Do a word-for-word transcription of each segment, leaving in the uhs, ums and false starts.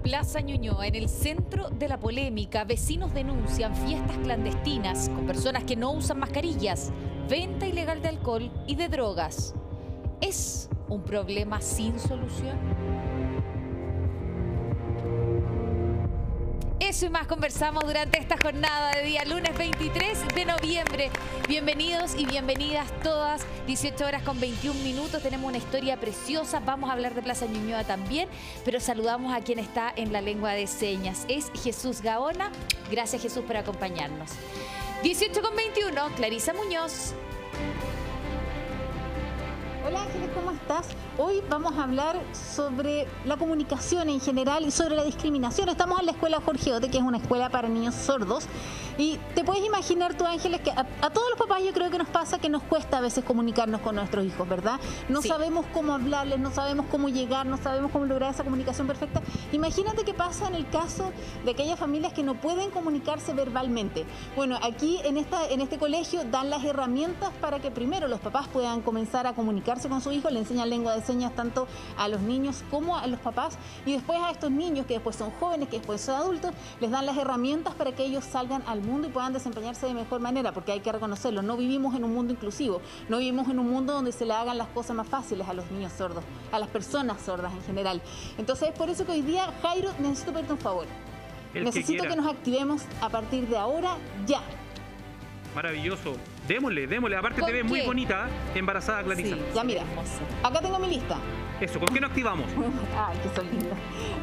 Plaza Ñuñoa, en el centro de la polémica, vecinos denuncian fiestas clandestinas con personas que no usan mascarillas, venta ilegal de alcohol y de drogas. ¿Es un problema sin solución? Eso y más conversamos durante esta jornada de día lunes veintitrés de noviembre. Bienvenidos y bienvenidas todas. dieciocho horas con veintiún minutos. Tenemos una historia preciosa. Vamos a hablar de Plaza Ñuñoa también, pero saludamos a quien está en la lengua de señas. Es Jesús Gaona. Gracias, Jesús, por acompañarnos. dieciocho con veintiuno, Clarisa Muñoz. Hola Ángeles, ¿cómo estás? Hoy vamos a hablar sobre la comunicación en general y sobre la discriminación. Estamos en la escuela Jorge Ote, que es una escuela para niños sordos. Y te puedes imaginar tú, Ángeles, que a, a todos los papás yo creo que nos pasa que nos cuesta a veces comunicarnos con nuestros hijos, ¿verdad? No sí. sabemos cómo hablarles, no sabemos cómo llegar, no sabemos cómo lograr esa comunicación perfecta. Imagínate qué pasa en el caso de aquellas familias que no pueden comunicarse verbalmente. Bueno, aquí en, esta, en este colegio dan las herramientas para que primero los papás puedan comenzar a comunicarse con su hijo, le enseñan lengua de señas tanto a los niños como a los papás, y después a estos niños que después son jóvenes, que después son adultos, les dan las herramientas para que ellos salgan al mundo y puedan desempeñarse de mejor manera, porque hay que reconocerlo, no vivimos en un mundo inclusivo, no vivimos en un mundo donde se le hagan las cosas más fáciles a los niños sordos, a las personas sordas en general. Entonces es por eso que hoy día, Jairo, necesito pedirte un favor. El necesito que, que nos activemos a partir de ahora, ya. Maravilloso. Démosle, démosle. Aparte te ves muy bonita, embarazada, Clarisa. Sí, ya mira, acá tengo mi lista. Eso, ¿con qué nos activamos? Ay, que son lindas.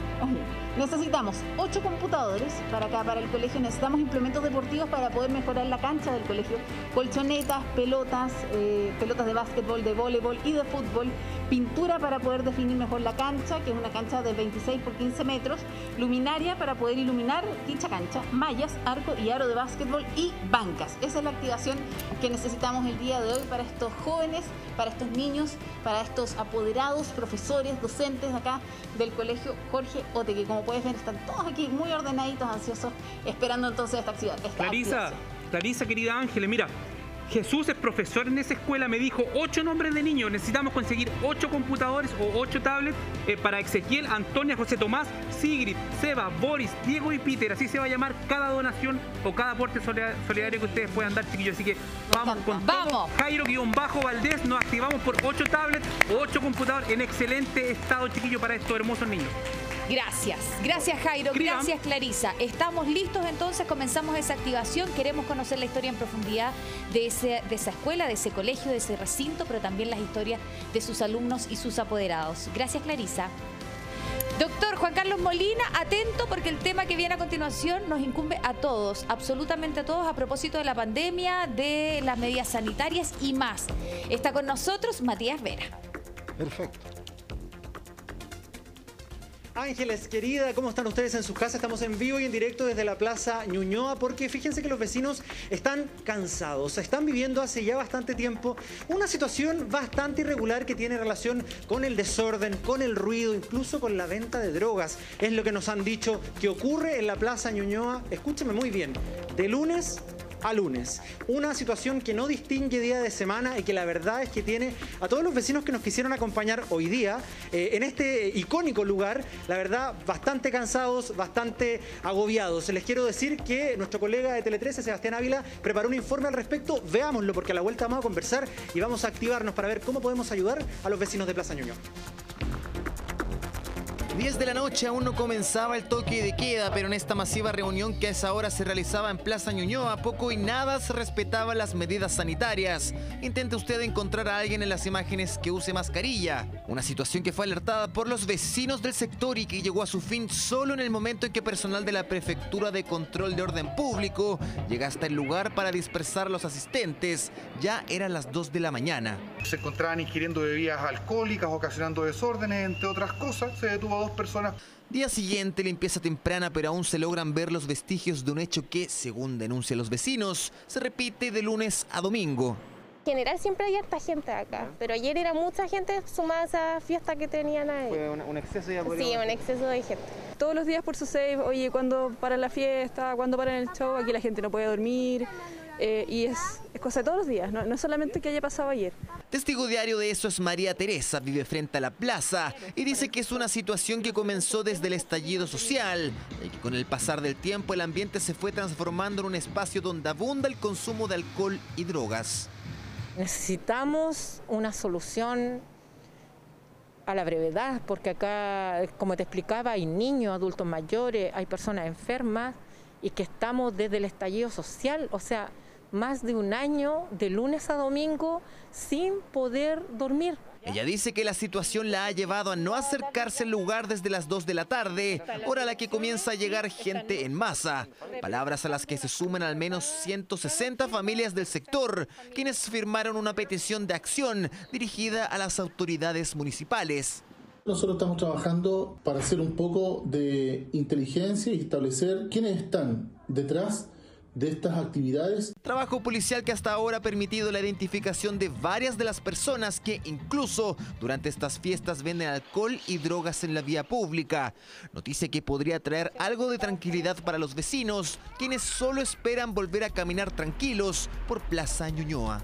Necesitamos ocho computadores para acá, para el colegio. Necesitamos implementos deportivos para poder mejorar la cancha del colegio. Colchonetas, pelotas, eh, pelotas de básquetbol, de voleibol y de fútbol. Pintura para poder definir mejor la cancha, que es una cancha de veintiséis por quince metros. Luminaria para poder iluminar dicha cancha. Mallas, arco y aro de básquetbol y bancas. Esa es la activación que necesitamos el día de hoy para estos jóvenes, para estos niños, para estos apoderados, profesores, docentes acá del colegio Jorge Ote, que como puedes ver están todos aquí muy ordenaditos, ansiosos, esperando entonces esta actividad. Esta Clarisa, activación. Clarisa, querida Ángeles, mira, Jesús es profesor en esa escuela, me dijo ocho nombres de niños, necesitamos conseguir ocho computadores o ocho tablets eh, para Ezequiel, Antonia, José Tomás, Sigrid, Seba, Boris, Diego y Peter. Así se va a llamar cada donación o cada aporte solidario que ustedes puedan dar, chiquillos. Así que vamos con vamos. Jairo-Valdés, nos activamos por ocho tablets o ocho computadores en excelente estado, chiquillos, para estos hermosos niños. Gracias, gracias Jairo, gracias Clarisa. Estamos listos entonces, comenzamos esa activación. Queremos conocer la historia en profundidad de, ese, de esa escuela, de ese colegio, de ese recinto, pero también las historias de sus alumnos y sus apoderados. Gracias Clarisa. Doctor Juan Carlos Molina, atento porque el tema que viene a continuación nos incumbe a todos, absolutamente a todos, a propósito de la pandemia, de las medidas sanitarias y más. Está con nosotros Matías Vera. Perfecto. Ángeles, querida, ¿cómo están ustedes en sus casas? Estamos en vivo y en directo desde la Plaza Ñuñoa porque fíjense que los vecinos están cansados, están viviendo hace ya bastante tiempo una situación bastante irregular que tiene relación con el desorden, con el ruido, incluso con la venta de drogas. Es lo que nos han dicho que ocurre en la Plaza Ñuñoa, escúcheme muy bien, de lunes a lunes. Una situación que no distingue día de semana y que la verdad es que tiene a todos los vecinos que nos quisieron acompañar hoy día eh, en este icónico lugar, la verdad, bastante cansados, bastante agobiados. Les quiero decir que nuestro colega de Tele trece, Sebastián Ávila, preparó un informe al respecto. Veámoslo porque a la vuelta vamos a conversar y vamos a activarnos para ver cómo podemos ayudar a los vecinos de Plaza Ñuñoa. diez de la noche aún no comenzaba el toque de queda, pero en esta masiva reunión que a esa hora se realizaba en Plaza Ñuñoa, poco y nada se respetaba las medidas sanitarias. Intente usted encontrar a alguien en las imágenes que use mascarilla. Una situación que fue alertada por los vecinos del sector y que llegó a su fin solo en el momento en que personal de la Prefectura de Control de Orden Público llega hasta el lugar para dispersar a los asistentes. Ya eran las dos de la mañana. Se encontraban ingiriendo bebidas alcohólicas, ocasionando desórdenes, entre otras cosas. Se detuvo a dos personas. Día siguiente, limpieza temprana, pero aún se logran ver los vestigios de un hecho que, según denuncian los vecinos, se repite de lunes a domingo. En general siempre hay harta gente acá, pero ayer era mucha gente sumada a esa fiesta que tenían ahí. Fue un, un exceso ya. Sí, un exceso de gente. Todos los días por sucede, oye, cuando para la fiesta, cuando para el show, aquí la gente no puede dormir. Eh, y es, es cosa de todos los días, no, no es solamente que haya pasado ayer. Testigo diario de eso es María Teresa, vive frente a la plaza y dice que es una situación que comenzó desde el estallido social y que con el pasar del tiempo el ambiente se fue transformando en un espacio donde abunda el consumo de alcohol y drogas. Necesitamos una solución a la brevedad, porque acá, como te explicaba, hay niños, adultos mayores, hay personas enfermas y que estamos desde el estallido social, o sea, más de un año, de lunes a domingo, sin poder dormir. Ella dice que la situación la ha llevado a no acercarse al lugar desde las dos de la tarde, hora a la que comienza a llegar gente en masa. Palabras a las que se suman al menos ciento sesenta familias del sector, quienes firmaron una petición de acción dirigida a las autoridades municipales. Nosotros estamos trabajando para hacer un poco de inteligencia y establecer quiénes están detrás de estas actividades. Trabajo policial que hasta ahora ha permitido la identificación de varias de las personas que incluso durante estas fiestas venden alcohol y drogas en la vía pública. Noticia que podría traer algo de tranquilidad para los vecinos, quienes solo esperan volver a caminar tranquilos por Plaza Ñuñoa.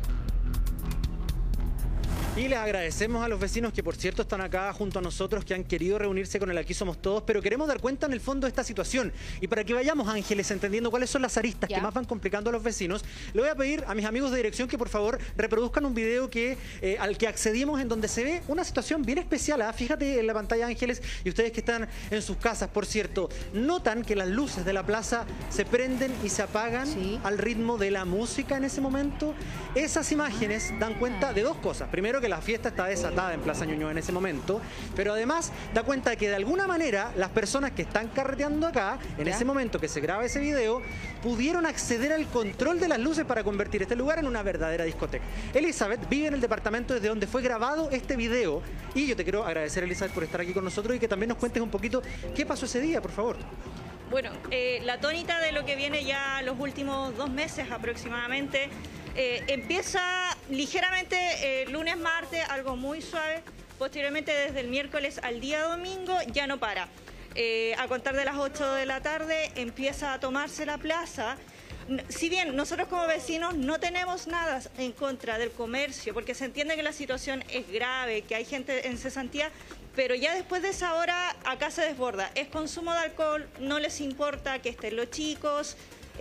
Y les agradecemos a los vecinos que, por cierto, están acá junto a nosotros, que han querido reunirse con el Aquí Somos Todos, pero queremos dar cuenta en el fondo de esta situación. Y para que vayamos, Ángeles, entendiendo cuáles son las aristas ya que más van complicando a los vecinos, le voy a pedir a mis amigos de dirección que por favor reproduzcan un video que, eh, al que accedimos, en donde se ve una situación bien especial. ¿eh? Fíjate en la pantalla, Ángeles, y ustedes que están en sus casas, por cierto, notan que las luces de la plaza se prenden y se apagan sí. al ritmo de la música en ese momento. Esas imágenes dan cuenta de dos cosas. Primero, que la fiesta está desatada en Plaza Ñuñoa en ese momento, pero además da cuenta de que de alguna manera las personas que están carreteando acá, en ¿Ya? ese momento que se graba ese video, pudieron acceder al control de las luces para convertir este lugar en una verdadera discoteca. Elizabeth vive en el departamento desde donde fue grabado este video y yo te quiero agradecer, Elizabeth, por estar aquí con nosotros y que también nos cuentes un poquito qué pasó ese día, por favor. Bueno, eh, la tónica de lo que viene ya los últimos dos meses aproximadamente, eh, empieza ligeramente eh, lunes, martes, algo muy suave, posteriormente desde el miércoles al día domingo ya no para. Eh, a contar de las ocho de la tarde empieza a tomarse la plaza. Si bien nosotros como vecinos no tenemos nada en contra del comercio, porque se entiende que la situación es grave, que hay gente en cesantía, pero ya después de esa hora acá se desborda. Es consumo de alcohol, no les importa que estén los chicos,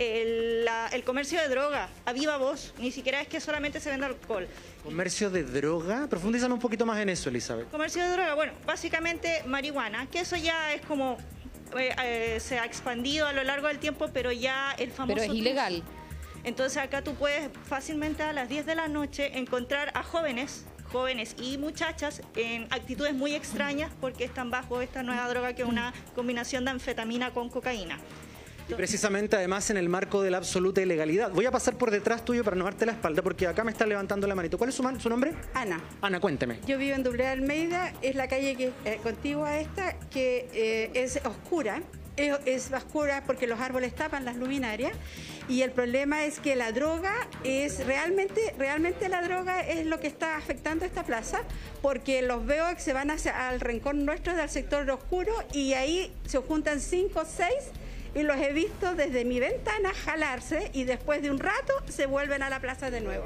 el, la, el comercio de droga, a viva voz, ni siquiera es que solamente se venda alcohol. ¿Comercio de droga? Profundízame un poquito más en eso, Elizabeth. Comercio de droga, bueno, básicamente marihuana, que eso ya es como... Eh, eh, se ha expandido a lo largo del tiempo, pero ya el famoso... Pero es ilegal. Entonces acá tú puedes fácilmente a las diez de la noche encontrar a jóvenes, jóvenes y muchachas en actitudes muy extrañas porque están bajo esta nueva droga que es una combinación de anfetamina con cocaína. Y precisamente además en el marco de la absoluta ilegalidad. Voy a pasar por detrás tuyo para no darte la espalda porque acá me está levantando la manito. ¿Cuál es su, man su nombre? Ana. Ana, cuénteme. Yo vivo en Dublé Almeida, es la calle que eh, contigua a esta, que eh, es oscura. Es, es oscura porque los árboles tapan las luminarias y el problema es que la droga es realmente, realmente la droga es lo que está afectando a esta plaza porque los veo que se van hacia al rincón nuestro del sector oscuro y ahí se juntan cinco o seis y los he visto desde mi ventana jalarse y después de un rato se vuelven a la plaza de nuevo.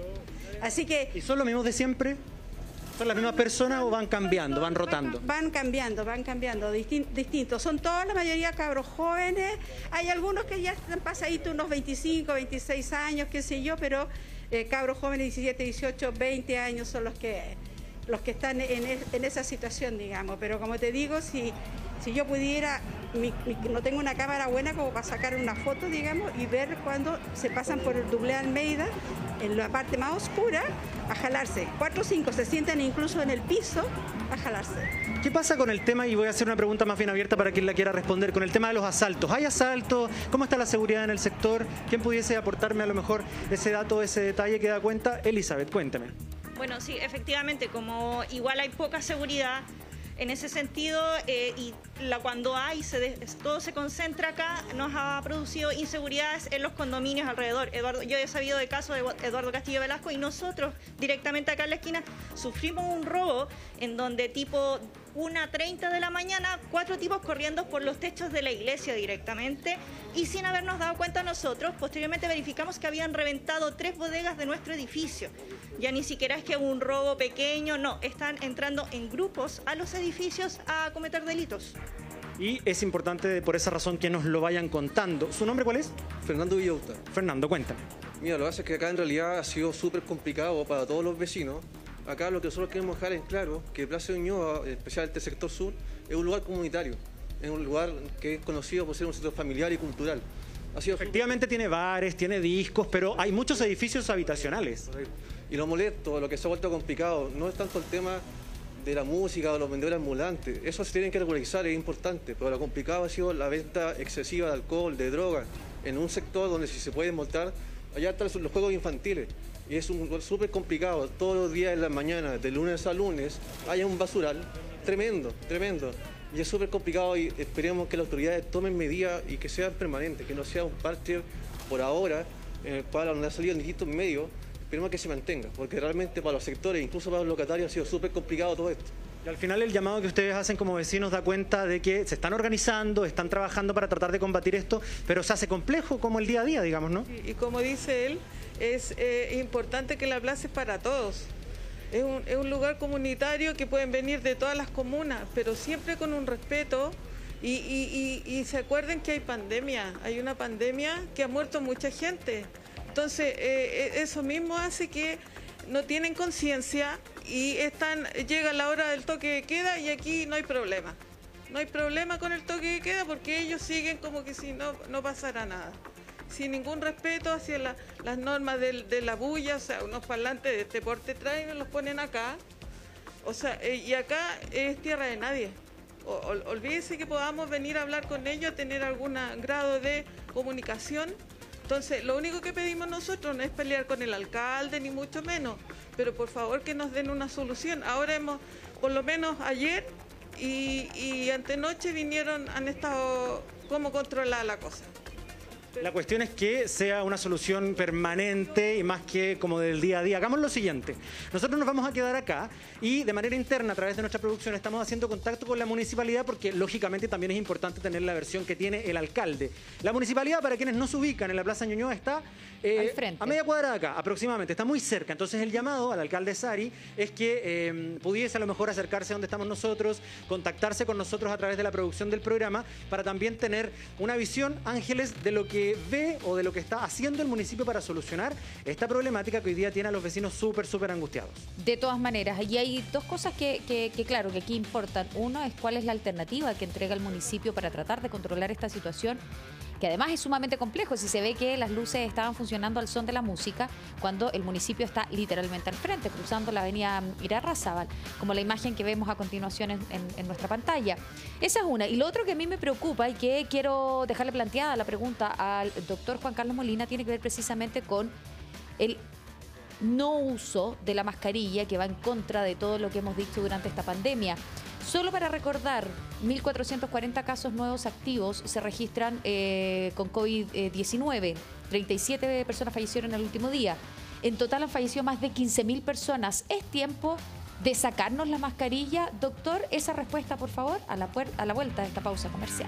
Así que... ¿Y son los mismos de siempre? ¿Son las mismas personas o van cambiando, van rotando? Van cambiando, van cambiando, distintos. Son toda la mayoría cabros jóvenes. Hay algunos que ya están pasaditos, unos veinticinco, veintiséis años, qué sé yo, pero eh, cabros jóvenes diecisiete, dieciocho, veinte años son los que, los que están en, en esa situación, digamos. Pero como te digo, si... Si yo pudiera, mi, mi, no tengo una cámara buena como para sacar una foto, digamos, y ver cuando se pasan por el Dublé Almeida, en la parte más oscura, a jalarse. Cuatro o cinco se sientan incluso en el piso a jalarse. ¿Qué pasa con el tema? Y voy a hacer una pregunta más bien abierta para quien la quiera responder. Con el tema de los asaltos. ¿Hay asaltos? ¿Cómo está la seguridad en el sector? ¿Quién pudiese aportarme a lo mejor ese dato, ese detalle que da cuenta? Elizabeth, cuénteme. Bueno, sí, efectivamente, como igual hay poca seguridad, en ese sentido, eh, y la, cuando hay, se de, todo se concentra acá, nos ha producido inseguridades en los condominios alrededor. Eduardo, yo he sabido de casos de Eduardo Castillo Velasco y nosotros directamente acá en la esquina sufrimos un robo en donde tipo una treinta de la mañana, cuatro tipos corriendo por los techos de la iglesia directamente y sin habernos dado cuenta nosotros, posteriormente verificamos que habían reventado tres bodegas de nuestro edificio. Ya ni siquiera es que un robo pequeño, no, están entrando en grupos a los edificios a cometer delitos. Y es importante por esa razón que nos lo vayan contando. ¿Su nombre cuál es? Fernando Villauta. Fernando, cuéntame. Mira, lo que pasa es que acá en realidad ha sido súper complicado para todos los vecinos. Acá lo que nosotros queremos dejar en claro que Plaza Ñuñoa, especialmente el sector sur, es un lugar comunitario. Es un lugar que es conocido por ser un centro familiar y cultural. Ha sido Efectivamente tiene bares, tiene discos, pero hay muchos edificios habitacionales. Y lo molesto, lo que se ha vuelto complicado, no es tanto el tema de la música o los vendedores ambulantes. Eso se tienen que regularizar, es importante, pero lo complicado ha sido la venta excesiva de alcohol, de drogas, en un sector donde si se puede montar, allá están los juegos infantiles. Y es un lugar súper complicado. Todos los días en la mañana, de lunes a lunes, hay un basural tremendo, tremendo. Y es súper complicado y esperemos que las autoridades tomen medidas y que sean permanentes, que no sea un parche por ahora, en el cual donde ha salido en distintos medios. Esperemos que se mantenga, porque realmente para los sectores, incluso para los locatarios, ha sido súper complicado todo esto. Y al final el llamado que ustedes hacen como vecinos da cuenta de que se están organizando, están trabajando para tratar de combatir esto, pero se hace complejo como el día a día, digamos, ¿no? Y, y como dice él, es eh, importante que la plaza es para todos. Es un, es un lugar comunitario que pueden venir de todas las comunas, pero siempre con un respeto. Y, y, y, y se acuerden que hay pandemia, hay una pandemia que ha muerto mucha gente. Entonces, eh, eso mismo hace que no tienen conciencia y están, llega la hora del toque de queda y aquí no hay problema. No hay problema con el toque de queda porque ellos siguen como que si no, no pasara nada. Sin ningún respeto hacia la, las normas de, de la bulla, o sea, unos parlantes de este porte traen y los ponen acá. O sea, eh, y acá es tierra de nadie. O, ol, olvídese que podamos venir a hablar con ellos, tener algún grado de comunicación. Entonces, lo único que pedimos nosotros no es pelear con el alcalde, ni mucho menos, pero por favor que nos den una solución. Ahora hemos, por lo menos ayer y, y antenoche vinieron, han estado cómo controlar la cosa. La cuestión es que sea una solución permanente y más que como del día a día. Hagamos lo siguiente. Nosotros nos vamos a quedar acá y de manera interna, a través de nuestra producción, estamos haciendo contacto con la municipalidad porque, lógicamente, también es importante tener la versión que tiene el alcalde. La municipalidad, para quienes no se ubican en la Plaza Ñuñoa, está eh, a media cuadra de acá, aproximadamente. Está muy cerca. Entonces, el llamado al alcalde Sari es que eh, pudiese a lo mejor acercarse a donde estamos nosotros, contactarse con nosotros a través de la producción del programa para también tener una visión, Ángeles, de lo que ve o de lo que está haciendo el municipio para solucionar esta problemática que hoy día tiene a los vecinos súper, súper angustiados. De todas maneras, y hay dos cosas que, que, que claro, que aquí importan. Uno es cuál es la alternativa que entrega el municipio para tratar de controlar esta situación, que además es sumamente complejo si se ve que las luces estaban funcionando al son de la música cuando el municipio está literalmente al frente, cruzando la avenida Irarrázaval, como la imagen que vemos a continuación en, en, en nuestra pantalla. Esa es una. Y lo otro que a mí me preocupa y que quiero dejarle planteada la pregunta al doctor Juan Carlos Molina tiene que ver precisamente con el no uso de la mascarilla, que va en contra de todo lo que hemos dicho durante esta pandemia. Solo para recordar, mil cuatrocientos cuarenta casos nuevos activos se registran eh, con COVID diecinueve. treinta y siete personas fallecieron el último día. En total han fallecido más de quince mil personas. ¿Es tiempo de sacarnos la mascarilla? Doctor, esa respuesta, por favor, a la, a la vuelta de esta pausa comercial.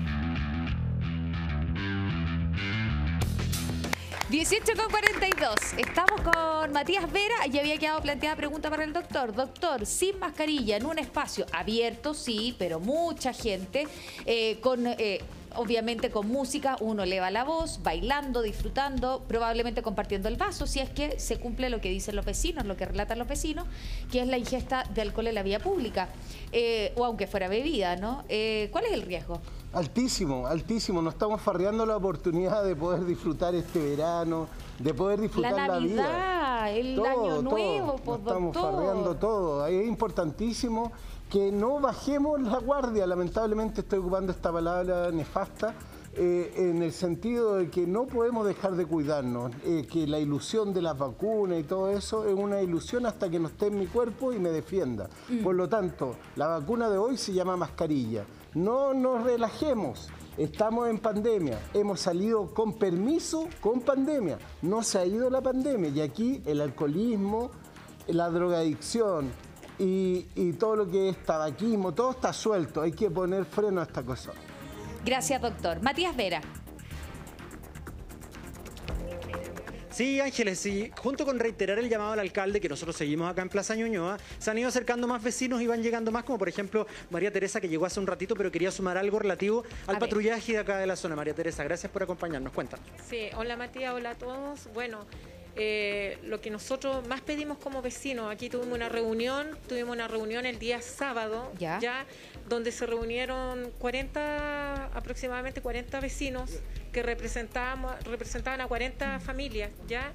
dieciocho con cuarenta y dos. Estamos con Matías Vera y había quedado planteada pregunta para el doctor. Doctor, sin mascarilla, en un espacio abierto, sí, pero mucha gente, eh, con... Eh, obviamente con música, uno eleva la voz, bailando, disfrutando, probablemente compartiendo el vaso, si es que se cumple lo que dicen los vecinos, lo que relatan los vecinos, que es la ingesta de alcohol en la vía pública, eh, o aunque fuera bebida, ¿no? Eh, ¿Cuál es el riesgo? Altísimo, altísimo. Nos estamos farreando la oportunidad de poder disfrutar este verano, de poder disfrutar la, la vida. Navidad, el todo, año nuevo, todo. pues, Nos estamos doctor. farreando todo. Es importantísimo que no bajemos la guardia. Lamentablemente estoy ocupando esta palabra nefasta, eh, en el sentido de que no podemos dejar de cuidarnos, eh, que la ilusión de las vacunas y todo eso es una ilusión hasta que no esté en mi cuerpo y me defienda. Mm. Por lo tanto, la vacuna de hoy se llama mascarilla. No nos relajemos. Estamos en pandemia, hemos salido con permiso con pandemia, no se ha ido la pandemia y aquí el alcoholismo, la drogadicción, y, y todo lo que es tabaquismo, todo está suelto. Hay que poner freno a esta cosa. Gracias, doctor. Matías Vera. Sí, Ángeles, y junto con reiterar el llamado al alcalde, que nosotros seguimos acá en Plaza Ñuñoa, se han ido acercando más vecinos y van llegando más, como por ejemplo María Teresa, que llegó hace un ratito, pero quería sumar algo relativo al A patrullaje de acá de la zona. María Teresa, gracias por acompañarnos. Cuéntanos. Sí, hola Matías, hola a todos. Bueno, eh, lo que nosotros más pedimos como vecinos, aquí tuvimos una reunión, tuvimos una reunión el día sábado, ya, ya donde se reunieron cuarenta, aproximadamente cuarenta vecinos que representábamos, representaban a cuarenta familias, ¿ya?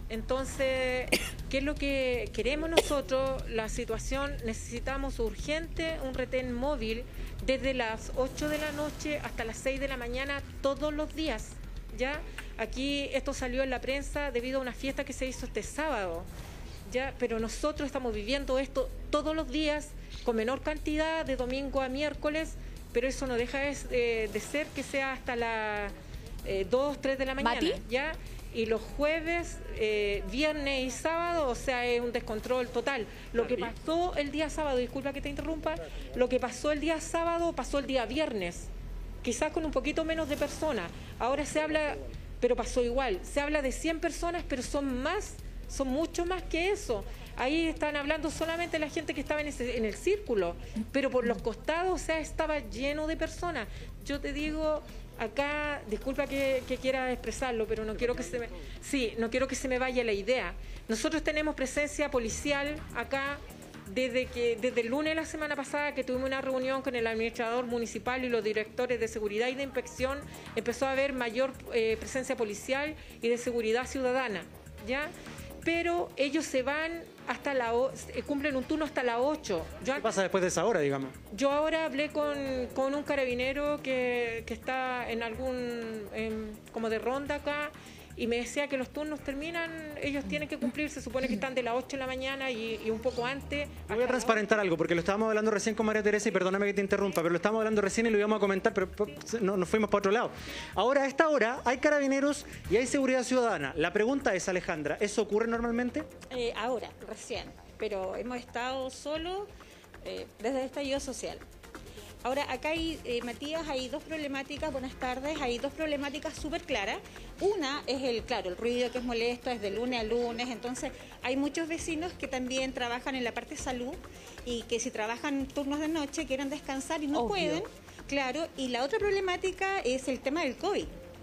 Entonces, ¿qué es lo que queremos nosotros? La situación, necesitamos urgente un retén móvil desde las ocho de la noche hasta las seis de la mañana todos los días, ¿ya? Aquí esto salió en la prensa debido a una fiesta que se hizo este sábado, ¿ya? Pero nosotros estamos viviendo esto todos los días con menor cantidad, de domingo a miércoles, pero eso no deja de, de ser que sea hasta las eh, dos, tres de la mañana, ¿Mati? ¿ya? Y los jueves, eh, viernes y sábado, o sea, es un descontrol total. Lo que pasó el día sábado, disculpa que te interrumpa, lo que pasó el día sábado pasó el día viernes, quizás con un poquito menos de personas. Ahora se habla, pero pasó igual, se habla de cien personas, pero son más, son mucho más que eso. Ahí están hablando solamente la gente que estaba en, ese, en el círculo, pero por los costados, o sea, estaba lleno de personas. Yo te digo, acá, disculpa que, que quiera expresarlo, pero no quiero que se me, sí, no quiero que se me vaya la idea. Nosotros tenemos presencia policial acá desde que desde el lunes de la semana pasada, que tuvimos una reunión con el administrador municipal y los directores de seguridad y de inspección, empezó a haber mayor eh, presencia policial y de seguridad ciudadana, ¿ya? Pero ellos se van hasta la cumplen un turno hasta las ocho. Yo, ¿Qué pasa después de esa hora, digamos? Yo ahora hablé con, con un carabinero que, que está en algún, en, como de ronda acá, y me decía que los turnos terminan, ellos tienen que cumplir, se supone que están de las ocho de la mañana y, y un poco antes. Voy a transparentar algo, porque lo estábamos hablando recién con María Teresa, y perdóname que te interrumpa, pero lo estábamos hablando recién y lo íbamos a comentar, pero no, nos fuimos para otro lado. Ahora, a esta hora, hay carabineros y hay seguridad ciudadana. La pregunta es, Alejandra, ¿eso ocurre normalmente? Eh, ahora, recién, pero hemos estado solo eh, desde el estallido social. Ahora, acá hay, eh, Matías, hay dos problemáticas, buenas tardes, hay dos problemáticas súper claras. Una es el, claro, el ruido que es molesto, es de lunes a lunes, entonces hay muchos vecinos que también trabajan en la parte de salud y que si trabajan turnos de noche quieren descansar y no Obvio. pueden, claro. Y la otra problemática es el tema del COVID,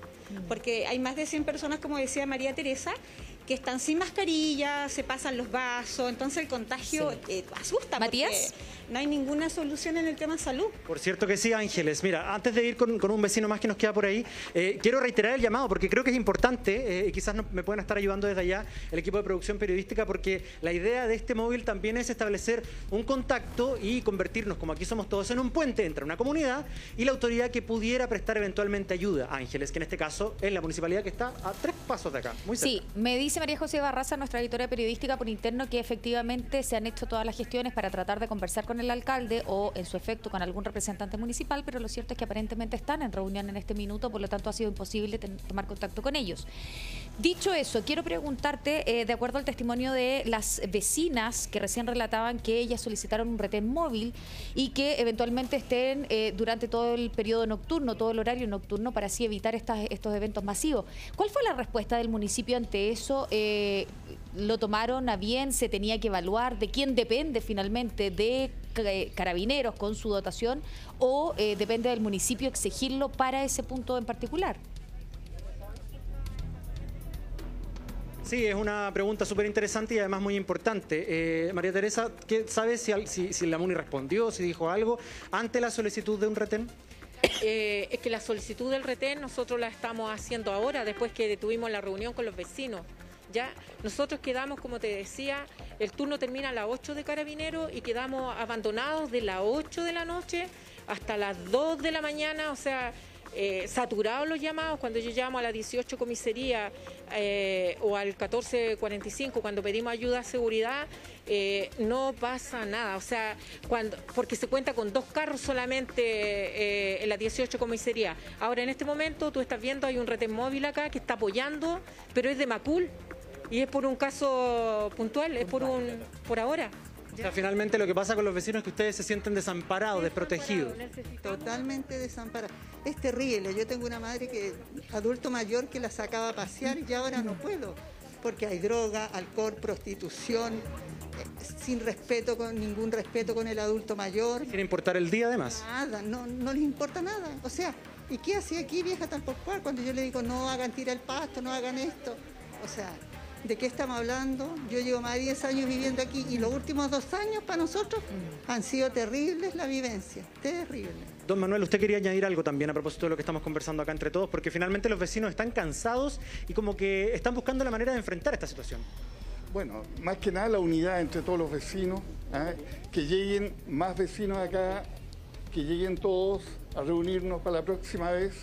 porque hay más de cien personas, como decía María Teresa, que están sin mascarilla, se pasan los vasos, entonces el contagio sí. eh, asusta. ¿Matías? No hay ninguna solución en el tema salud. Por cierto que sí, Ángeles. Mira, antes de ir con, con un vecino más que nos queda por ahí, eh, quiero reiterar el llamado, porque creo que es importante, eh, y quizás no, me pueden estar ayudando desde allá el equipo de producción periodística, porque la idea de este móvil también es establecer un contacto y convertirnos, como aquí somos todos, en un puente entre una comunidad y la autoridad que pudiera prestar eventualmente ayuda. Ángeles, que en este caso es la municipalidad que está a tres pasos de acá, muy cerca. Sí, me dice María José Barraza, nuestra editora periodística por interno, que efectivamente se han hecho todas las gestiones para tratar de conversar con el alcalde o, en su efecto, con algún representante municipal, pero lo cierto es que aparentemente están en reunión en este minuto, por lo tanto ha sido imposible tomar contacto con ellos. Dicho eso, quiero preguntarte, eh, de acuerdo al testimonio de las vecinas que recién relataban que ellas solicitaron un retén móvil y que eventualmente estén eh, durante todo el periodo nocturno, todo el horario nocturno, para así evitar estas, estos eventos masivos. ¿Cuál fue la respuesta del municipio ante eso? Eh, ¿Lo tomaron a bien? ¿Se tenía que evaluar? ¿De quién depende finalmente? ¿De Carabineros con su dotación o eh, depende del municipio exigirlo para ese punto en particular? Sí, es una pregunta súper interesante y además muy importante. Eh, María Teresa, ¿qué, ¿sabes si, si, si la MUNI respondió, si dijo algo ante la solicitud de un retén? Eh, es que la solicitud del retén nosotros la estamos haciendo ahora, después que tuvimos la reunión con los vecinos. Ya nosotros quedamos, como te decía, el turno termina a las ocho de Carabineros y quedamos abandonados de las ocho de la noche hasta las dos de la mañana, o sea, eh, saturados los llamados. Cuando yo llamo a la dieciocho comisaría eh, o al catorce cuarenta y cinco cuando pedimos ayuda a seguridad, eh, no pasa nada, o sea, cuando porque se cuenta con dos carros solamente eh, en la dieciocho comisaría. Ahora, en este momento, tú estás viendo, hay un retén móvil acá que está apoyando, pero es de Macul. Y es por un caso puntual, es por un por ahora. O sea, finalmente lo que pasa con los vecinos es que ustedes se sienten desamparados, desprotegidos. Totalmente desamparados. Es terrible. Yo tengo una madre que adulto mayor que la sacaba a pasear y ahora no puedo. Porque hay droga, alcohol, prostitución, eh, sin respeto, con ningún respeto con el adulto mayor. ¿Quiere importar el día además? Nada, no, no les importa nada. O sea, ¿y qué hacía aquí, vieja, tal por cual? Cuando yo le digo, no hagan tirar el pasto, no hagan esto. O sea, ¿de qué estamos hablando? Yo llevo más de diez años viviendo aquí y los últimos dos años para nosotros han sido terribles la vivencia, terrible. Don Manuel, usted quería añadir algo también a propósito de lo que estamos conversando acá entre todos, porque finalmente los vecinos están cansados y como que están buscando la manera de enfrentar esta situación. Bueno, más que nada la unidad entre todos los vecinos, ¿eh? Que lleguen más vecinos acá, que lleguen todos a reunirnos para la próxima vez.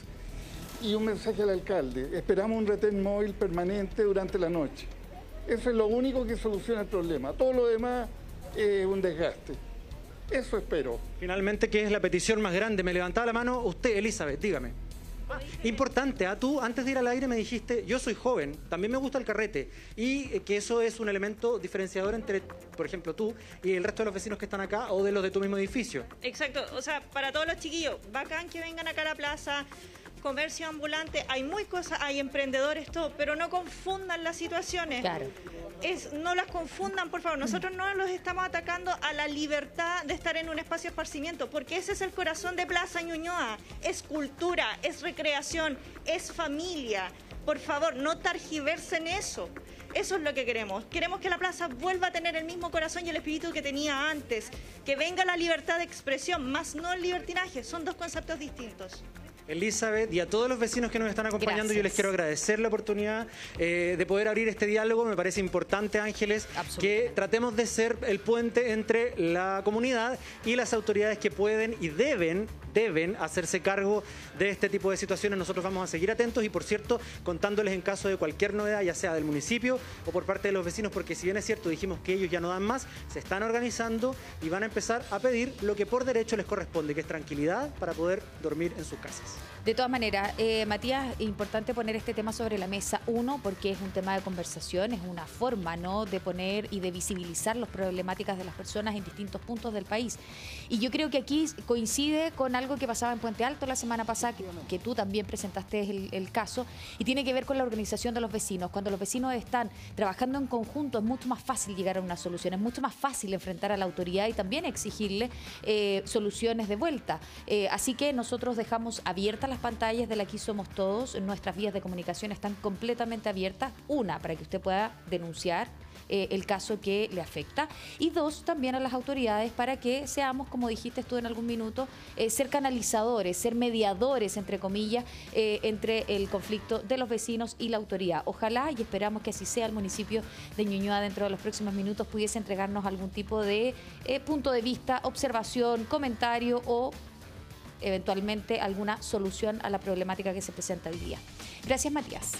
Y un mensaje al alcalde, esperamos un retén móvil permanente durante la noche. Eso es lo único que soluciona el problema, todo lo demás es un desgaste. Eso espero. Finalmente, ¿qué es la petición más grande? Me levantaba la mano usted, Elizabeth, dígame. Ah, importante, ¿ah? Tú antes de ir al aire me dijiste, yo soy joven, también me gusta el carrete, y que eso es un elemento diferenciador entre, por ejemplo, tú y el resto de los vecinos que están acá o de los de tu mismo edificio. Exacto, o sea, para todos los chiquillos, bacán que vengan acá a la plaza, comercio ambulante, hay muy cosas, hay emprendedores, todo, pero no confundan las situaciones. Claro. Es, no las confundan, por favor. Nosotros no los estamos atacando a la libertad de estar en un espacio de esparcimiento, porque ese es el corazón de Plaza Ñuñoa. Es cultura, es recreación, es familia. Por favor, no targiversen eso. Eso es lo que queremos. Queremos que la plaza vuelva a tener el mismo corazón y el espíritu que tenía antes. Que venga la libertad de expresión, más no el libertinaje. Son dos conceptos distintos. Elizabeth, y a todos los vecinos que nos están acompañando, gracias. Yo les quiero agradecer la oportunidad eh, de poder abrir este diálogo. Me parece importante, Ángeles, que tratemos de ser el puente entre la comunidad y las autoridades que pueden y deben deben hacerse cargo de este tipo de situaciones. Nosotros vamos a seguir atentos y, por cierto, contándoles en caso de cualquier novedad, ya sea del municipio o por parte de los vecinos, porque si bien es cierto, dijimos que ellos ya no dan más, se están organizando y van a empezar a pedir lo que por derecho les corresponde, que es tranquilidad para poder dormir en sus casas. De todas maneras, eh, Matías, importante poner este tema sobre la mesa. Uno, porque es un tema de conversación, es una forma, ¿no?, de poner y de visibilizar las problemáticas de las personas en distintos puntos del país. Y yo creo que aquí coincide con algo que pasaba en Puente Alto la semana pasada, que, que tú también presentaste el, el caso, y tiene que ver con la organización de los vecinos. Cuando los vecinos están trabajando en conjunto, es mucho más fácil llegar a una solución, es mucho más fácil enfrentar a la autoridad y también exigirle eh, soluciones de vuelta. Eh, así que nosotros dejamos abiertas las pantallas del Aquí Somos Todos. Nuestras vías de comunicación están completamente abiertas. Una, para que usted pueda denunciar eh, el caso que le afecta. Y dos, también a las autoridades para que seamos, como dijiste tú en algún minuto, eh, ser canalizadores, ser mediadores, entre comillas, eh, entre el conflicto de los vecinos y la autoridad. Ojalá, y esperamos que así sea, el municipio de Ñuñoa dentro de los próximos minutos pudiese entregarnos algún tipo de eh, punto de vista, observación, comentario o eventualmente alguna solución a la problemática que se presenta hoy día. Gracias, Matías.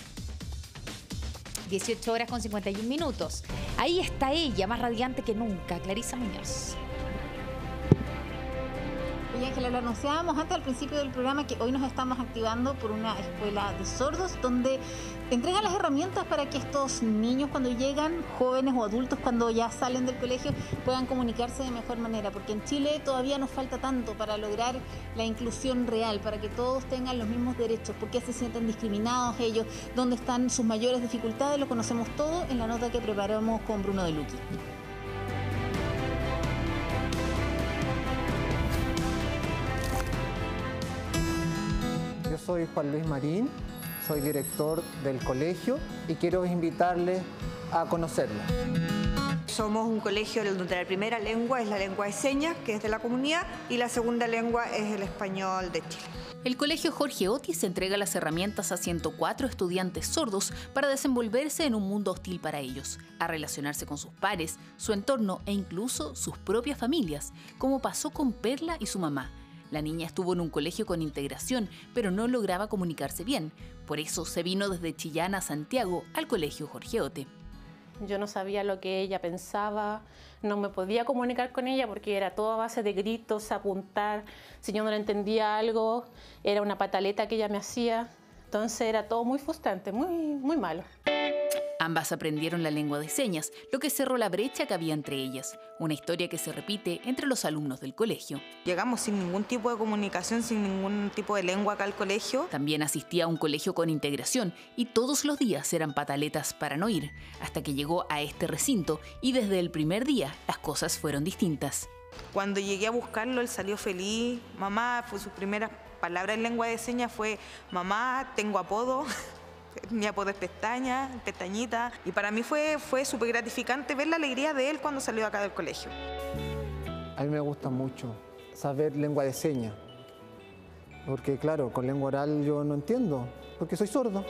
dieciocho horas con cincuenta y un minutos. Ahí está ella, más radiante que nunca, Clarisa Muñoz. Oye, Ángela, lo anunciábamos antes al principio del programa que hoy nos estamos activando por una escuela de sordos donde entregan las herramientas para que estos niños cuando llegan, jóvenes o adultos cuando ya salen del colegio, puedan comunicarse de mejor manera, porque en Chile todavía nos falta tanto para lograr la inclusión real, para que todos tengan los mismos derechos, porque se sienten discriminados ellos, dónde están sus mayores dificultades, lo conocemos todo en la nota que preparamos con Bruno De Luqui. Yo soy Juan Luis Marín, soy director del colegio y quiero invitarles a conocerlo. Somos un colegio donde la primera lengua es la lengua de señas, que es de la comunidad, y la segunda lengua es el español de Chile. El Colegio Jorge Otis entrega las herramientas a ciento cuatro estudiantes sordos para desenvolverse en un mundo hostil para ellos, a relacionarse con sus pares, su entorno e incluso sus propias familias, como pasó con Perla y su mamá. La niña estuvo en un colegio con integración, pero no lograba comunicarse bien. Por eso se vino desde Chillán a Santiago al Colegio Jorge Otis. Yo no sabía lo que ella pensaba, no me podía comunicar con ella porque era todo a base de gritos, apuntar. Si yo no le entendía algo, era una pataleta que ella me hacía. Entonces era todo muy frustrante, muy, muy malo. Ambas aprendieron la lengua de señas, lo que cerró la brecha que había entre ellas. Una historia que se repite entre los alumnos del colegio. Llegamos sin ningún tipo de comunicación, sin ningún tipo de lengua acá al colegio. También asistía a un colegio con integración y todos los días eran pataletas para no ir, hasta que llegó a este recinto y desde el primer día las cosas fueron distintas. Cuando llegué a buscarlo, él salió feliz. Mamá, fue su primera palabra en lengua de señas fue: mamá, tengo apodo. Mi apodo es Pestaña, Pestañita. Y para mí fue, fue súper gratificante ver la alegría de él cuando salió acá del colegio. A mí me gusta mucho saber lengua de señas. Porque claro, con lengua oral yo no entiendo, porque soy sordo.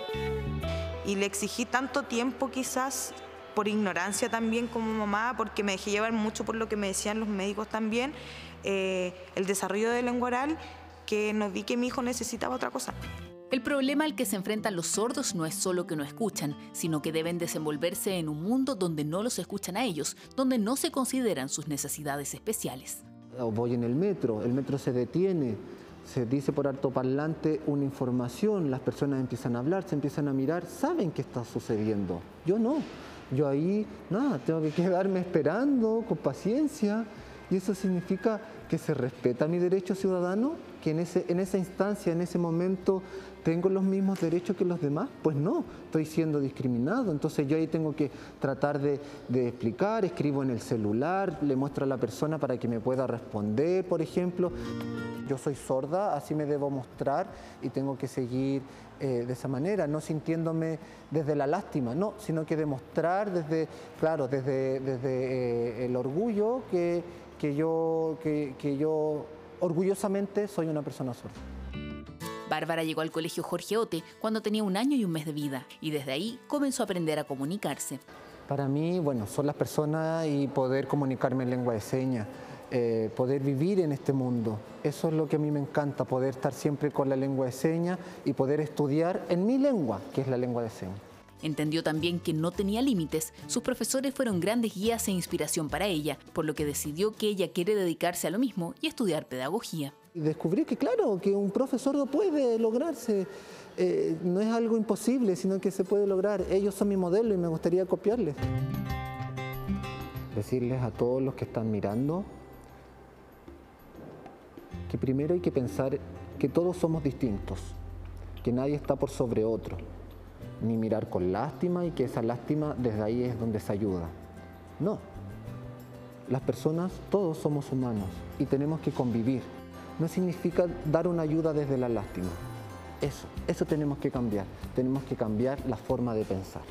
Y le exigí tanto tiempo quizás por ignorancia también como mamá, porque me dejé llevar mucho por lo que me decían los médicos también, eh, el desarrollo de lengua oral, que no vi que mi hijo necesitaba otra cosa. El problema al que se enfrentan los sordos no es solo que no escuchan, sino que deben desenvolverse en un mundo donde no los escuchan a ellos, donde no se consideran sus necesidades especiales. Voy en el metro, el metro se detiene, se dice por altoparlante una información, las personas empiezan a hablar, se empiezan a mirar, saben qué está sucediendo. Yo no, yo ahí, nada, tengo que quedarme esperando con paciencia, y eso significa que se respeta mi derecho ciudadano, que en, ese, en esa instancia, en ese momento, ¿tengo los mismos derechos que los demás? Pues no, estoy siendo discriminado. Entonces yo ahí tengo que tratar de, de explicar, escribo en el celular, le muestro a la persona para que me pueda responder, por ejemplo. Yo soy sorda, así me debo mostrar y tengo que seguir eh, de esa manera, no sintiéndome desde la lástima, no, sino que demostrar desde, claro, desde, desde eh, el orgullo que, que, yo, que, que yo orgullosamente soy una persona sorda. Bárbara llegó al colegio Jorge Ote cuando tenía un año y un mes de vida y desde ahí comenzó a aprender a comunicarse. Para mí, bueno, son las personas y poder comunicarme en lengua de señas, eh, poder vivir en este mundo. Eso es lo que a mí me encanta, poder estar siempre con la lengua de señas y poder estudiar en mi lengua, que es la lengua de señas. Entendió también que no tenía límites. Sus profesores fueron grandes guías e inspiración para ella, por lo que decidió que ella quiere dedicarse a lo mismo y estudiar pedagogía. Y descubrí que claro, que un profesor sordo puede lograrse, eh, no es algo imposible, sino que se puede lograr. Ellos son mi modelo y me gustaría copiarles. Decirles a todos los que están mirando que primero hay que pensar que todos somos distintos, que nadie está por sobre otro, ni mirar con lástima y que esa lástima desde ahí es donde se ayuda. No, las personas, todos somos humanos y tenemos que convivir. No significa dar una ayuda desde la lástima. Eso, eso tenemos que cambiar. Tenemos que cambiar la forma de pensar.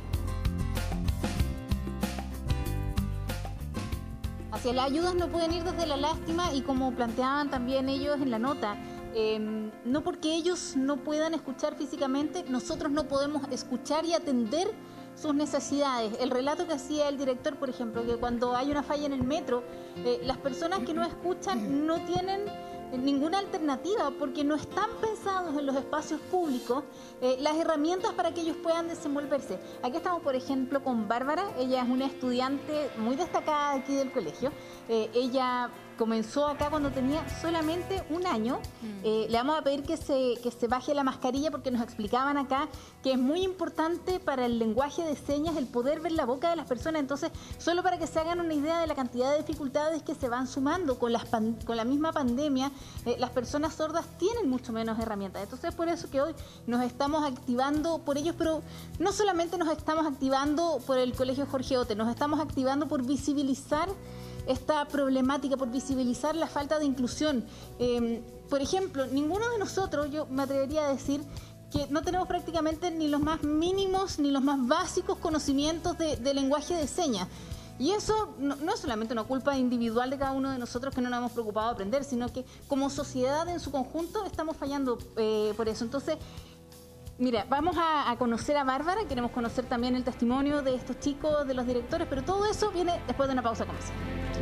Hacia las ayudas no pueden ir desde la lástima y como planteaban también ellos en la nota, eh, no porque ellos no puedan escuchar físicamente, nosotros no podemos escuchar y atender sus necesidades. El relato que hacía el director, por ejemplo, que cuando hay una falla en el metro, eh, las personas que no escuchan no tienen ninguna alternativa porque no están pensados en los espacios públicos eh, las herramientas para que ellos puedan desenvolverse. Aquí estamos, por ejemplo, con Bárbara. Ella es una estudiante muy destacada aquí del colegio. Eh, ella comenzó acá cuando tenía solamente un año. Eh, le vamos a pedir que se, que se baje la mascarilla porque nos explicaban acá que es muy importante para el lenguaje de señas el poder ver la boca de las personas. Entonces, solo para que se hagan una idea de la cantidad de dificultades que se van sumando con, las pan, con la misma pandemia, eh, las personas sordas tienen mucho menos herramientas. Entonces, por eso que hoy nos estamos activando por ellos, pero no solamente nos estamos activando por el Colegio Jorge Ote, nos estamos activando por visibilizar esta problemática, por visibilizar la falta de inclusión. Eh, por ejemplo, ninguno de nosotros, yo me atrevería a decir, que no tenemos prácticamente ni los más mínimos ni los más básicos conocimientos de, de lenguaje de señas. Y eso no, no es solamente una culpa individual de cada uno de nosotros que no nos hemos preocupado de aprender, sino que como sociedad en su conjunto estamos fallando eh, por eso. Entonces, mira, vamos a, a conocer a Bárbara, queremos conocer también el testimonio de estos chicos, de los directores, pero todo eso viene después de una pausa comercial.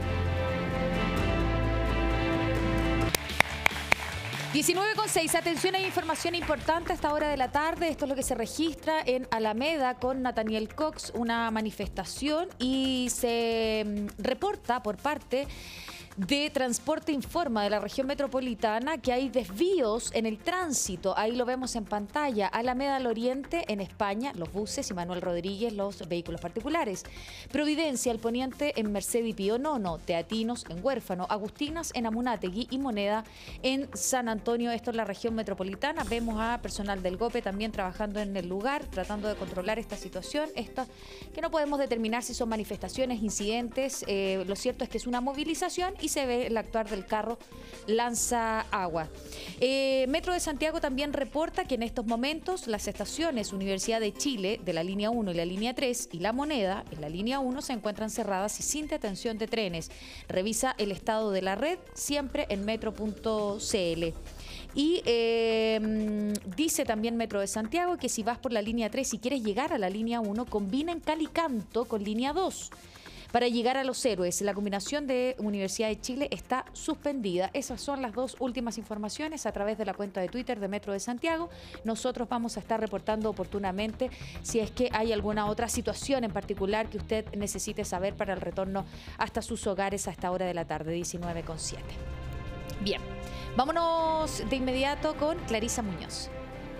diecinueve con seis, atención, hay información importante a esta hora de la tarde. Esto es lo que se registra en Alameda con Nathaniel Cox, una manifestación, y se reporta por parte de Transporte informa de la región metropolitana que hay desvíos en el tránsito. Ahí lo vemos en pantalla. Alameda al Oriente en España, los buses, y Manuel Rodríguez, los vehículos particulares. Providencia al Poniente en Merced y Pío Nono. Teatinos en Huérfano. Agustinas en Amunátegui y Moneda en San Antonio. Esto es la región metropolitana. Vemos a personal del GOPE también trabajando en el lugar, tratando de controlar esta situación. Esto que no podemos determinar si son manifestaciones, incidentes. Eh, lo cierto es que es una movilización y se ve el actuar del carro lanza agua. Eh, Metro de Santiago también reporta que en estos momentos las estaciones Universidad de Chile de la línea uno y la línea tres y La Moneda en la línea uno se encuentran cerradas y sin detención de trenes. Revisa el estado de la red siempre en metro punto c l. Y eh, dice también Metro de Santiago que si vas por la línea tres y quieres llegar a la línea uno, combinen Calicanto con línea dos. Para llegar a Los Héroes, la combinación de Universidad de Chile está suspendida. Esas son las dos últimas informaciones a través de la cuenta de Twitter de Metro de Santiago. Nosotros vamos a estar reportando oportunamente si es que hay alguna otra situación en particular que usted necesite saber para el retorno hasta sus hogares a esta hora de la tarde, diecinueve con siete. Bien, vámonos de inmediato con Clarisa Muñoz.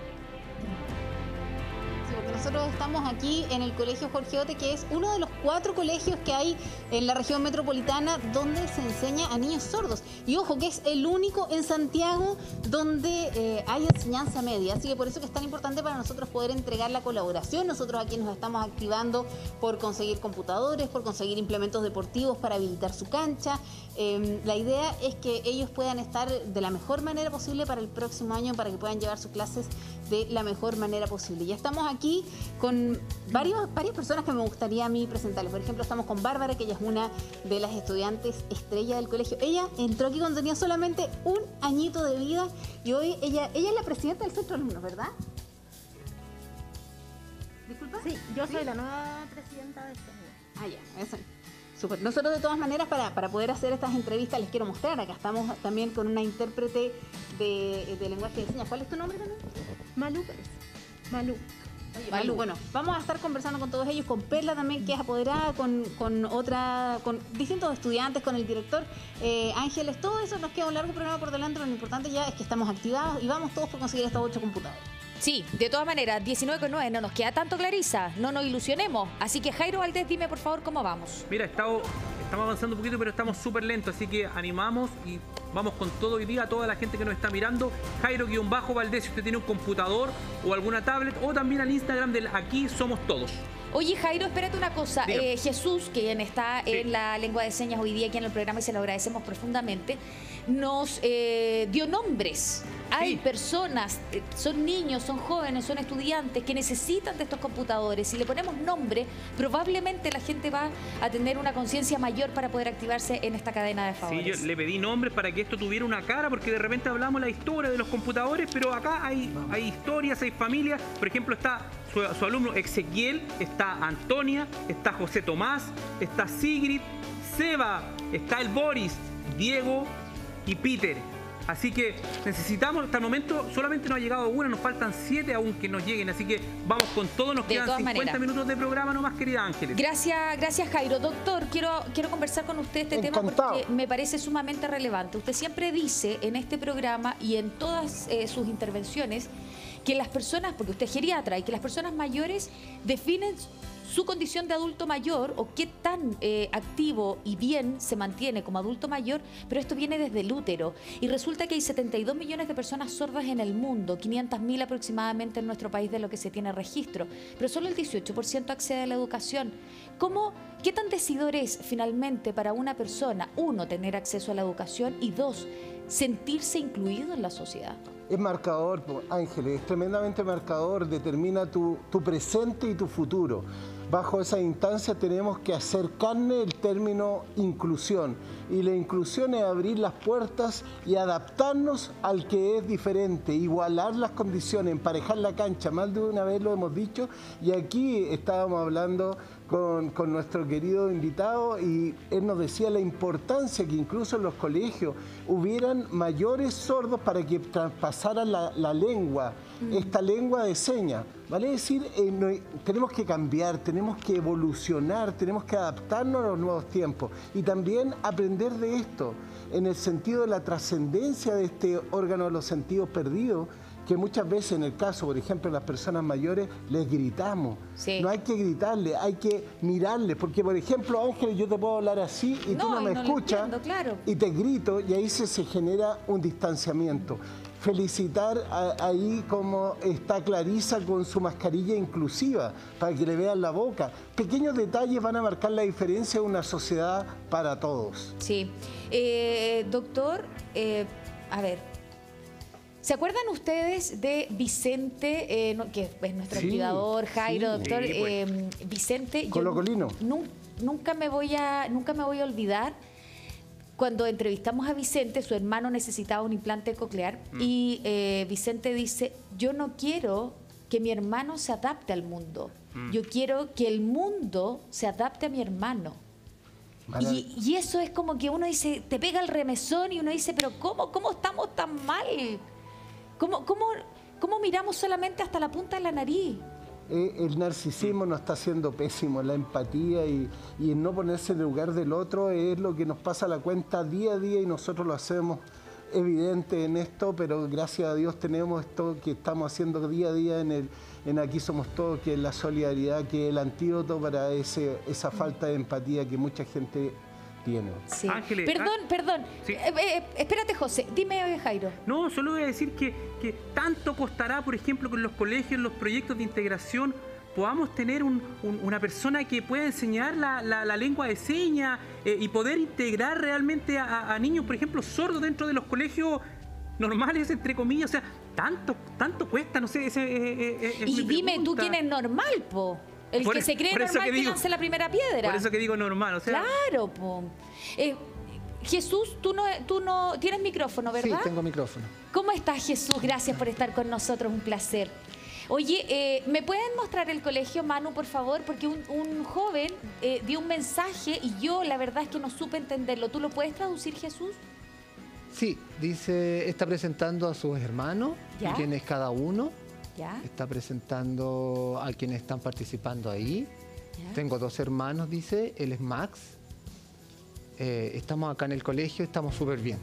Nosotros estamos aquí en el Colegio Jorge Ote, que es uno de los cuatro colegios que hay en la región metropolitana donde se enseña a niños sordos. Y ojo, que es el único en Santiago donde eh, hay enseñanza media. Así que por eso que es tan importante para nosotros poder entregar la colaboración. Nosotros aquí nos estamos activando por conseguir computadores, por conseguir implementos deportivos para habilitar su cancha. Eh, la idea es que ellos puedan estar de la mejor manera posible para el próximo año, para que puedan llevar sus clases de la mejor manera posible. Ya estamos aquí con varios, varias personas que me gustaría a mí presentarles. Por ejemplo, estamos con Bárbara, que ella es una de las estudiantes estrella del colegio. Ella entró aquí cuando tenía solamente un añito de vida y hoy ella, ella es la presidenta del centro de alumnos, ¿verdad? ¿Disculpa? Sí, yo soy ¿Sí? la nueva presidenta del centro. Ah, ya, eso. Super. Nosotros de todas maneras para, para poder hacer estas entrevistas les quiero mostrar, acá estamos también con una intérprete de, de lenguaje de señas. ¿Cuál es tu nombre también? Malú Pérez. Malú. Oye, Malú, bueno, vamos a estar conversando con todos ellos, con Perla también, que es apoderada, con, con otra, con distintos estudiantes, con el director eh, Ángeles. Todo eso nos queda un largo programa por delante, pero lo importante ya es que estamos activados y vamos todos por conseguir estos ocho computadores. Sí, de todas maneras, diecinueve con nueve, no nos queda tanto, Clarisa, no nos ilusionemos. Así que Jairo Valdés, dime por favor cómo vamos. Mira, estamos, estamos avanzando un poquito, pero estamos súper lentos, así que animamos y vamos con todo hoy día a toda la gente que nos está mirando. Jairo-Valdés, si usted tiene un computador o alguna tablet, o también al Instagram del Aquí Somos Todos. Oye, Jairo, espérate una cosa. Eh, Jesús, quien está sí. en la lengua de señas hoy día aquí en el programa y se lo agradecemos profundamente, nos eh, dio nombres. Hay sí. personas, son niños, son jóvenes, son estudiantes que necesitan de estos computadores. Si le ponemos nombre, probablemente la gente va a tener una conciencia mayor para poder activarse en esta cadena de favores. Sí, yo le pedí nombres para que esto tuviera una cara, porque de repente hablamos la historia de los computadores, pero acá hay, hay historias, hay familias. Por ejemplo, está su, su alumno Ezequiel, está Antonia, está José Tomás, está Sigrid, Seba, está el Boris, Diego y Peter. Así que necesitamos, hasta el momento solamente nos ha llegado una, nos faltan siete aún que nos lleguen, así que vamos con todo, nos quedan cincuenta maneras. Minutos de programa nomás, querida Ángeles. Gracias, gracias Jairo. Doctor, quiero, quiero conversar con usted este Encantado. tema porque me parece sumamente relevante. Usted siempre dice en este programa y en todas eh, sus intervenciones que las personas, porque usted es geriatra, y que las personas mayores definen su condición de adulto mayor o qué tan eh, activo y bien se mantiene como adulto mayor, pero esto viene desde el útero. Y resulta que hay setenta y dos millones de personas sordas en el mundo, quinientas mil aproximadamente en nuestro país de lo que se tiene registro, pero solo el dieciocho por ciento accede a la educación. ¿Cómo, qué tan decidor es finalmente para una persona, uno, tener acceso a la educación y dos, sentirse incluido en la sociedad? Es marcador, Ángeles, es tremendamente marcador, determina tu, tu presente y tu futuro. Bajo esa instancia tenemos que hacer carne el término inclusión. Y la inclusión es abrir las puertas y adaptarnos al que es diferente, igualar las condiciones, emparejar la cancha. Más de una vez lo hemos dicho y aquí estábamos hablando con, con nuestro querido invitado y él nos decía la importancia que incluso en los colegios hubieran mayores sordos para que traspasaran la, la lengua, mm. esta lengua de señas. Vale decir, eh, no, tenemos que cambiar, tenemos que evolucionar, tenemos que adaptarnos a los nuevos tiempos y también aprender de esto, en el sentido de la trascendencia de este órgano de los sentidos perdidos, que muchas veces en el caso, por ejemplo, de las personas mayores, les gritamos. Sí. No hay que gritarle, hay que mirarles, porque por ejemplo, Ángel, yo te puedo hablar así y no, tú no me no escuchas entiendo, claro. y te grito y ahí se, se genera un distanciamiento. Felicitar a, ahí como está Clarisa con su mascarilla inclusiva, para que le vean la boca. Pequeños detalles van a marcar la diferencia de una sociedad para todos. Sí. Eh, doctor, eh, a ver, ¿se acuerdan ustedes de Vicente, eh, no, que es nuestro sí, activador, Jairo, sí, doctor? Sí, pues. eh, Vicente, Colocolino. Yo nunca, nunca, me voy a, nunca me voy a olvidar cuando entrevistamos a Vicente, su hermano necesitaba un implante coclear mm. y eh, Vicente dice, yo no quiero que mi hermano se adapte al mundo, mm. yo quiero que el mundo se adapte a mi hermano. Y, y eso es como que uno dice, te pega el remesón y uno dice, pero ¿cómo, cómo estamos tan mal? ¿Cómo, cómo, cómo miramos solamente hasta la punta de la nariz? Eh, el narcisismo nos está haciendo pésimo, la empatía y, y el no ponerse en el lugar del otro es lo que nos pasa la cuenta día a día y nosotros lo hacemos evidente en esto, pero gracias a Dios tenemos esto que estamos haciendo día a día en, el, en Aquí Somos Todos, que es la solidaridad, que es el antídoto para ese, esa falta de empatía que mucha gente tiene. Sí. Ángeles, perdón, perdón. Sí. Eh, eh, espérate, José. Dime, Jairo. No, solo voy a decir que, que tanto costará, por ejemplo, con los colegios, los proyectos de integración, podamos tener un, un, una persona que pueda enseñar la, la, la lengua de señas eh, y poder integrar realmente a, a niños, por ejemplo, sordos dentro de los colegios normales, entre comillas. O sea, tanto, tanto cuesta, no sé. Ese, eh, eh, es y dime, pregunta. ¿Tú quién es normal, po? El por, que se cree normal que, que digo, lance la primera piedra. Por eso que digo normal, o sea... Claro, po. Eh, Jesús, tú no, tú no tienes micrófono, ¿verdad? Sí, tengo micrófono. ¿Cómo estás, Jesús? Gracias por estar con nosotros, un placer. Oye, eh, ¿me pueden mostrar el colegio, Manu, por favor? Porque un, un joven eh, dio un mensaje y yo la verdad es que no supe entenderlo. ¿Tú lo puedes traducir, Jesús? Sí, dice, está presentando a sus hermanos, ¿Ya? quién es cada uno. ¿Ya? Está presentando a quienes están participando ahí. ¿Ya? Tengo dos hermanos, dice, él es Max. Eh, estamos acá en el colegio, estamos súper bien.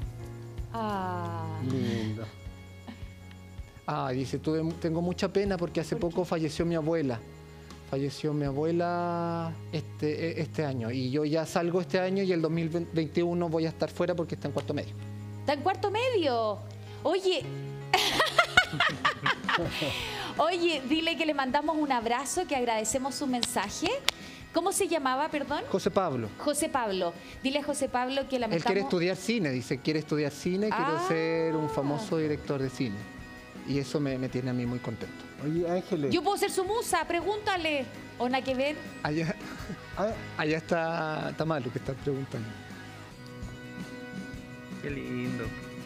Ah. Lindo. Ah, dice, tuve, tengo mucha pena porque hace ¿Por poco qué? falleció mi abuela. Falleció mi abuela este, este año. Y yo ya salgo este año y el dos mil veintiuno voy a estar fuera porque está en cuarto medio. ¿Está en cuarto medio? Oye... Oye, dile que le mandamos un abrazo, que agradecemos su mensaje. ¿Cómo se llamaba, perdón? José Pablo. José Pablo. Dile a José Pablo que lamentamos... Él quiere estudiar cine, dice, quiere estudiar cine, ah. quiere ser un famoso director de cine. Y eso me, me tiene a mí muy contento. Oye, Ángeles. Yo puedo ser su musa, pregúntale. ¿O nada que ver? Allá, allá está Tamalu, que está preguntando. Qué lindo.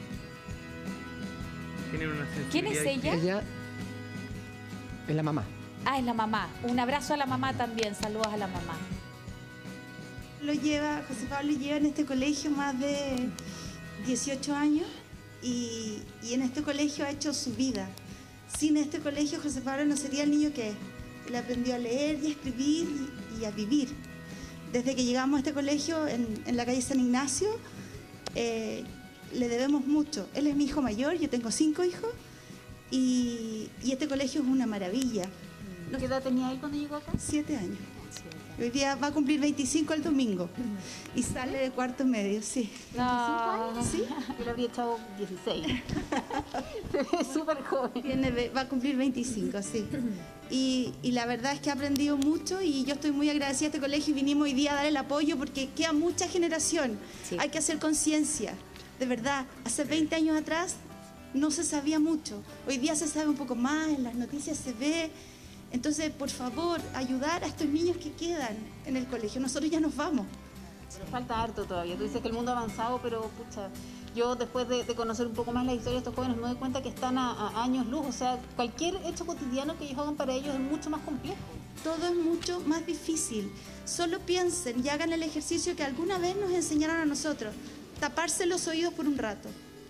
Una ¿Quién es ella? Ella es la mamá. Ah, es la mamá. Un abrazo a la mamá también. Saludos a la mamá. Lo lleva, José Pablo lleva en este colegio más de dieciocho años y, y en este colegio ha hecho su vida. Sin este colegio, José Pablo no sería el niño que es. Él aprendió a leer y a escribir y, y a vivir. Desde que llegamos a este colegio en, en la calle San Ignacio, eh, le debemos mucho. Él es mi hijo mayor, yo tengo cinco hijos y, y este colegio es una maravilla. ¿Qué edad tenía él cuando llegó acá? Siete años. Hoy día va a cumplir veinticinco el domingo y sale de cuarto medio, sí. No. ¿Sí? Yo le habría echado dieciséis. Se ve súper joven. Tiene, va a cumplir veinticinco, sí. Y, y la verdad es que ha aprendido mucho y yo estoy muy agradecida a este colegio y vinimos hoy día a dar el apoyo porque queda mucha generación. Sí. Hay que hacer conciencia. De verdad, hace veinte años atrás no se sabía mucho. Hoy día se sabe un poco más, en las noticias se ve. Entonces, por favor, ayudar a estos niños que quedan en el colegio. Nosotros ya nos vamos. Pero falta harto todavía. Tú dices que el mundo ha avanzado, pero pucha, yo después de, de conocer un poco más la historia de estos jóvenes me doy cuenta que están a, a años luz. O sea, cualquier hecho cotidiano que ellos hagan para ellos es mucho más complejo. todo es mucho más difícil. Solo piensen y hagan el ejercicio que alguna vez nos enseñaron a nosotros, taparse los oídos por un rato.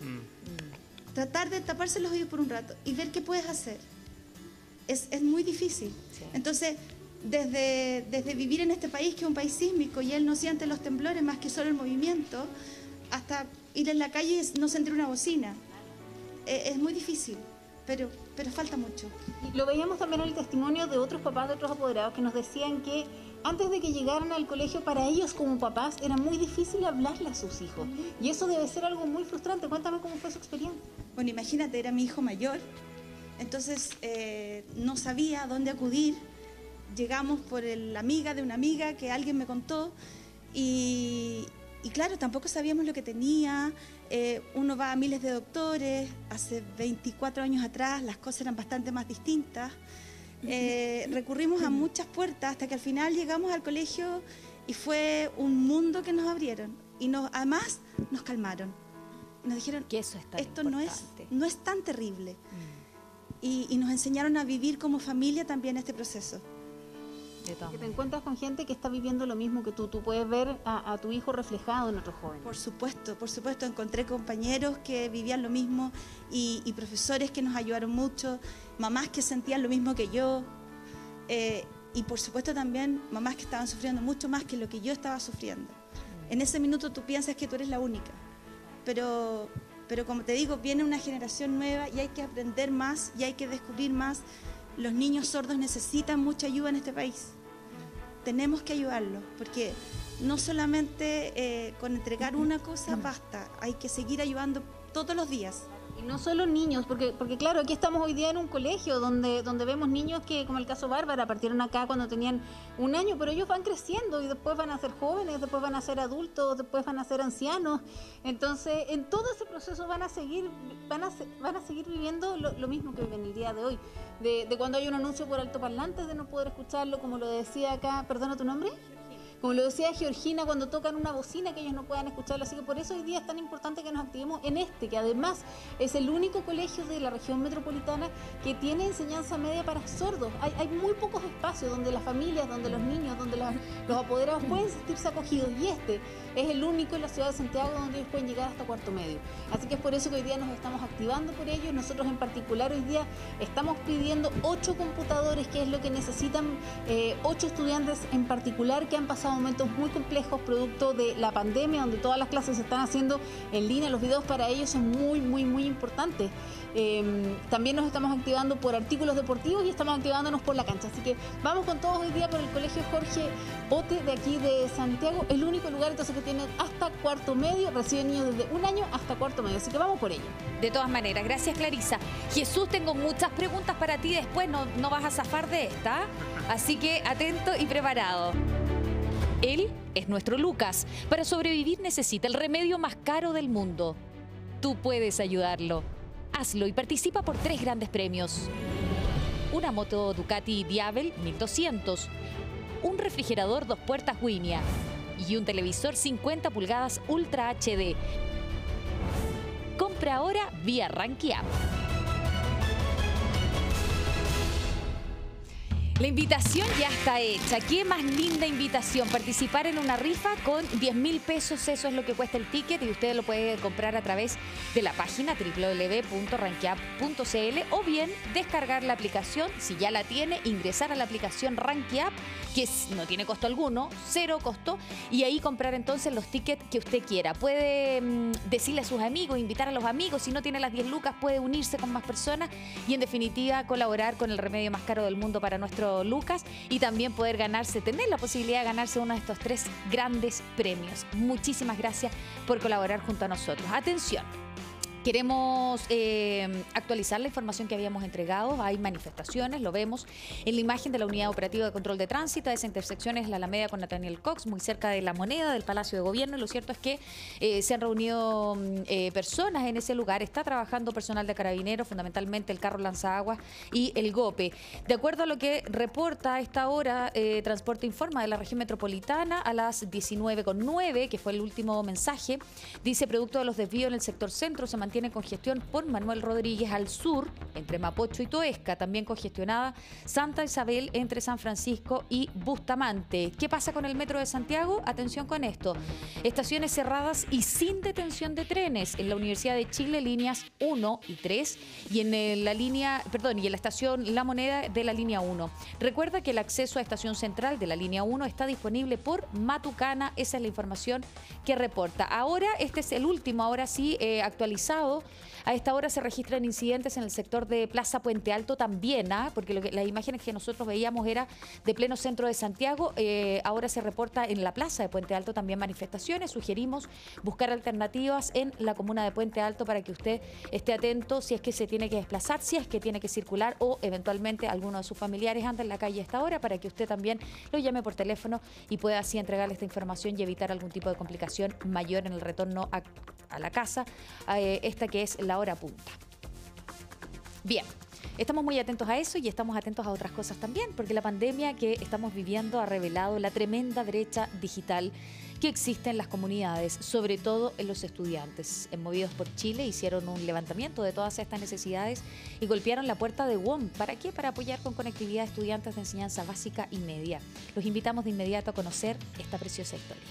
Mm. Tratar de taparse los oídos por un rato y ver qué puedes hacer. Es, es muy difícil. Sí. Entonces, desde, desde vivir en este país, que es un país sísmico, y él no siente los temblores más que solo el movimiento, hasta ir en la calle y no sentir una bocina. Eh, es muy difícil, pero, pero falta mucho. Y lo veíamos también en el testimonio de otros papás, de otros apoderados, que nos decían que antes de que llegaran al colegio, para ellos como papás era muy difícil hablarle a sus hijos. Y eso debe ser algo muy frustrante. Cuéntame cómo fue su experiencia. Bueno, imagínate, era mi hijo mayor, entonces eh, no sabía a dónde acudir. Llegamos por el, la amiga de una amiga que alguien me contó y, y claro, tampoco sabíamos lo que tenía. Eh, uno va a miles de doctores. Hace veinticuatro años atrás las cosas eran bastante más distintas. Eh, recurrimos a muchas puertas hasta que al final llegamos al colegio y fue un mundo que nos abrieron y nos, además nos calmaron. Nos dijeron que eso es tan esto no es, no es tan terrible. Mm. y, y nos enseñaron a vivir como familia también este proceso. Que te encuentras con gente que está viviendo lo mismo que tú. Tú puedes ver a, a tu hijo reflejado en otros jóvenes. Por supuesto, por supuesto. Encontré compañeros que vivían lo mismo y, y profesores que nos ayudaron mucho, mamás que sentían lo mismo que yo eh, y por supuesto también mamás que estaban sufriendo mucho más que lo que yo estaba sufriendo. En ese minuto tú piensas que tú eres la única, pero, pero como te digo, viene una generación nueva y hay que aprender más y hay que descubrir más. Los niños sordos necesitan mucha ayuda en este país. Tenemos que ayudarlos, porque no solamente eh, con entregar una cosa basta, hay que seguir ayudando todos los días. Y no solo niños, porque, porque claro, aquí estamos hoy día en un colegio donde, donde vemos niños que, como el caso Bárbara, partieron acá cuando tenían un año, pero ellos van creciendo y después van a ser jóvenes, después van a ser adultos, después van a ser ancianos. Entonces, en todo ese proceso van a seguir, van a, van a seguir viviendo lo, lo mismo que viven el día de hoy. De, de cuando hay un anuncio por altoparlantes, de no poder escucharlo, como lo decía acá, ¿perdona tu nombre? Como lo decía Georgina, cuando tocan una bocina que ellos no puedan escucharlo. Así que por eso hoy día es tan importante que nos activemos en este, que además es el único colegio de la región metropolitana que tiene enseñanza media para sordos. Hay, hay muy pocos espacios donde las familias, donde los niños, donde los, los apoderados pueden sentirse acogidos. Y este es el único en la ciudad de Santiago donde ellos pueden llegar hasta cuarto medio. Así que es por eso que hoy día nos estamos activando por ello. Nosotros en particular hoy día estamos pidiendo ocho computadores, que es lo que necesitan eh, ocho estudiantes en particular que han pasado momentos muy complejos producto de la pandemia, donde todas las clases se están haciendo en línea. Los videos para ellos son muy, muy, muy importantes. Eh, también nos estamos activando por artículos deportivos y estamos activándonos por la cancha. Así que vamos con todos hoy día por el Colegio Jorge Bote de aquí de Santiago, el único lugar entonces que tiene hasta cuarto medio, reciben niños desde un año hasta cuarto medio. Así que vamos por ello. De todas maneras, gracias Clarisa. Jesús, tengo muchas preguntas para ti después, no, no vas a zafar de esta, así que atento y preparado. Él es nuestro Lucas. Para sobrevivir necesita el remedio más caro del mundo. Tú puedes ayudarlo. Hazlo y participa por tres grandes premios. Una moto Ducati Diavel mil doscientos, un refrigerador dos puertas Wimia y un televisor cincuenta pulgadas Ultra H D. Compra ahora vía Rankia. La invitación ya está hecha. ¿Qué más linda invitación? Participar en una rifa con diez mil pesos, eso es lo que cuesta el ticket y usted lo puede comprar a través de la página doble u doble u doble u punto rankia punto c l o bien descargar la aplicación, si ya la tiene, ingresar a la aplicación Rankia, que no tiene costo alguno, cero costo, y ahí comprar entonces los tickets que usted quiera. Puede mmm, decirle a sus amigos, invitar a los amigos, si no tiene las diez lucas puede unirse con más personas y en definitiva colaborar con el remedio más caro del mundo para nuestro Lucas y también poder ganarse, tener la posibilidad de ganarse uno de estos tres grandes premios. Muchísimas gracias por colaborar junto a nosotros. Atención. Queremos eh, actualizar la información que habíamos entregado. Hay manifestaciones, lo vemos en la imagen de la Unidad Operativa de Control de Tránsito. Esa intersección es la Alameda con Nathaniel Cox, muy cerca de La Moneda, del Palacio de Gobierno. Y lo cierto es que eh, se han reunido eh, personas en ese lugar. Está trabajando personal de Carabineros, fundamentalmente el carro lanzaguas y el GOPE. De acuerdo a lo que reporta a esta hora eh, Transporte Informa de la región metropolitana, a las diecinueve con nueve, que fue el último mensaje, dice: producto de los desvíos en el sector centro, se mantiene mantiene congestión por Manuel Rodríguez al sur, entre Mapocho y Toesca, también congestionada Santa Isabel entre San Francisco y Bustamante. ¿Qué pasa con el Metro de Santiago? Atención con esto. Estaciones cerradas y sin detención de trenes en la Universidad de Chile, líneas uno y tres, y en la línea, perdón, y en la estación La Moneda de la línea uno. Recuerda que el acceso a Estación Central de la línea uno está disponible por Matucana. Esa es la información que reporta. Ahora, este es el último, ahora sí, eh, actualizado. A esta hora se registran incidentes en el sector de Plaza Puente Alto también, ¿ah? Porque lo que, las imágenes que nosotros veíamos era de pleno centro de Santiago. Eh, ahora se reporta en la Plaza de Puente Alto también manifestaciones. Sugerimos buscar alternativas en la comuna de Puente Alto para que usted esté atento si es que se tiene que desplazar, si es que tiene que circular o eventualmente alguno de sus familiares anda en la calle a esta hora, para que usted también lo llame por teléfono y pueda así entregarle esta información y evitar algún tipo de complicación mayor en el retorno a, a la casa, eh, esta que es la hora punta. Bien, estamos muy atentos a eso y estamos atentos a otras cosas también, porque la pandemia que estamos viviendo ha revelado la tremenda brecha digital que existe en las comunidades, sobre todo en los estudiantes. En Movidos por Chile hicieron un levantamiento de todas estas necesidades y golpearon la puerta de W O M. ¿Para qué? Para apoyar con conectividad a estudiantes de enseñanza básica y media. Los invitamos de inmediato a conocer esta preciosa historia.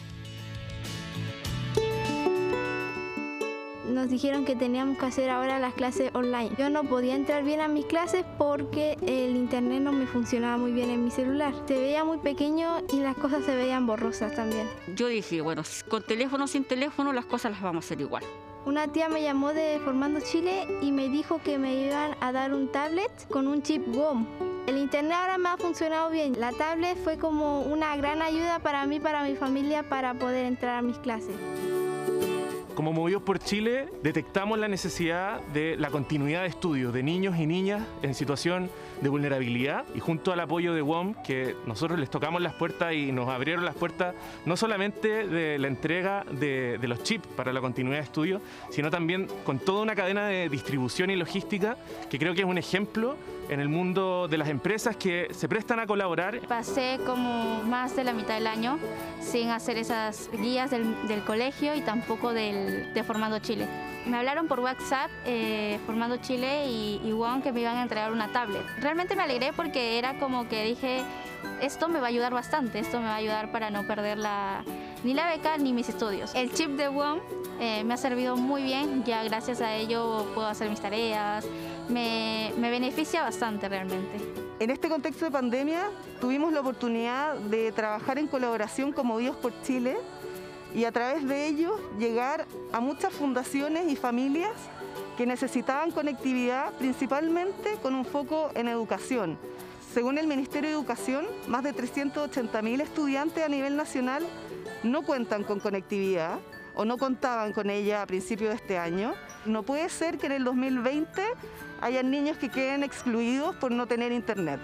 Nos dijeron que teníamos que hacer ahora las clases online. Yo no podía entrar bien a mis clases porque el internet no me funcionaba muy bien en mi celular. Se veía muy pequeño y las cosas se veían borrosas también. Yo dije, bueno, con teléfono o sin teléfono las cosas las vamos a hacer igual. Una tía me llamó de Formando Chile y me dijo que me iban a dar un tablet con un chip W O M. El internet ahora me ha funcionado bien. La tablet fue como una gran ayuda para mí, para mi familia, para poder entrar a mis clases. Como Movidos por Chile, detectamos la necesidad de la continuidad de estudios de niños y niñas en situación de vulnerabilidad, y junto al apoyo de W O M, que nosotros les tocamos las puertas y nos abrieron las puertas no solamente de la entrega de, de los chips para la continuidad de estudios, sino también con toda una cadena de distribución y logística que creo que es un ejemplo en el mundo de las empresas que se prestan a colaborar. Pasé como más de la mitad del año sin hacer esas guías del, del colegio y tampoco del, de Formando Chile. Me hablaron por WhatsApp, eh, Formando Chile y, y W O M, que me iban a entregar una tablet. Realmente me alegré porque era como que dije, esto me va a ayudar bastante, esto me va a ayudar para no perder la, ni la beca ni mis estudios. El chip de W O M eh, me ha servido muy bien, ya gracias a ello puedo hacer mis tareas, me, me beneficia bastante realmente. En este contexto de pandemia tuvimos la oportunidad de trabajar en colaboración con Movidos por Chile y a través de ello llegar a muchas fundaciones y familias que necesitaban conectividad, principalmente con un foco en educación. Según el Ministerio de Educación, más de trescientos ochenta mil estudiantes a nivel nacional no cuentan con conectividad o no contaban con ella a principios de este año. No puede ser que en el dos mil veinte hayan niños que queden excluidos por no tener internet.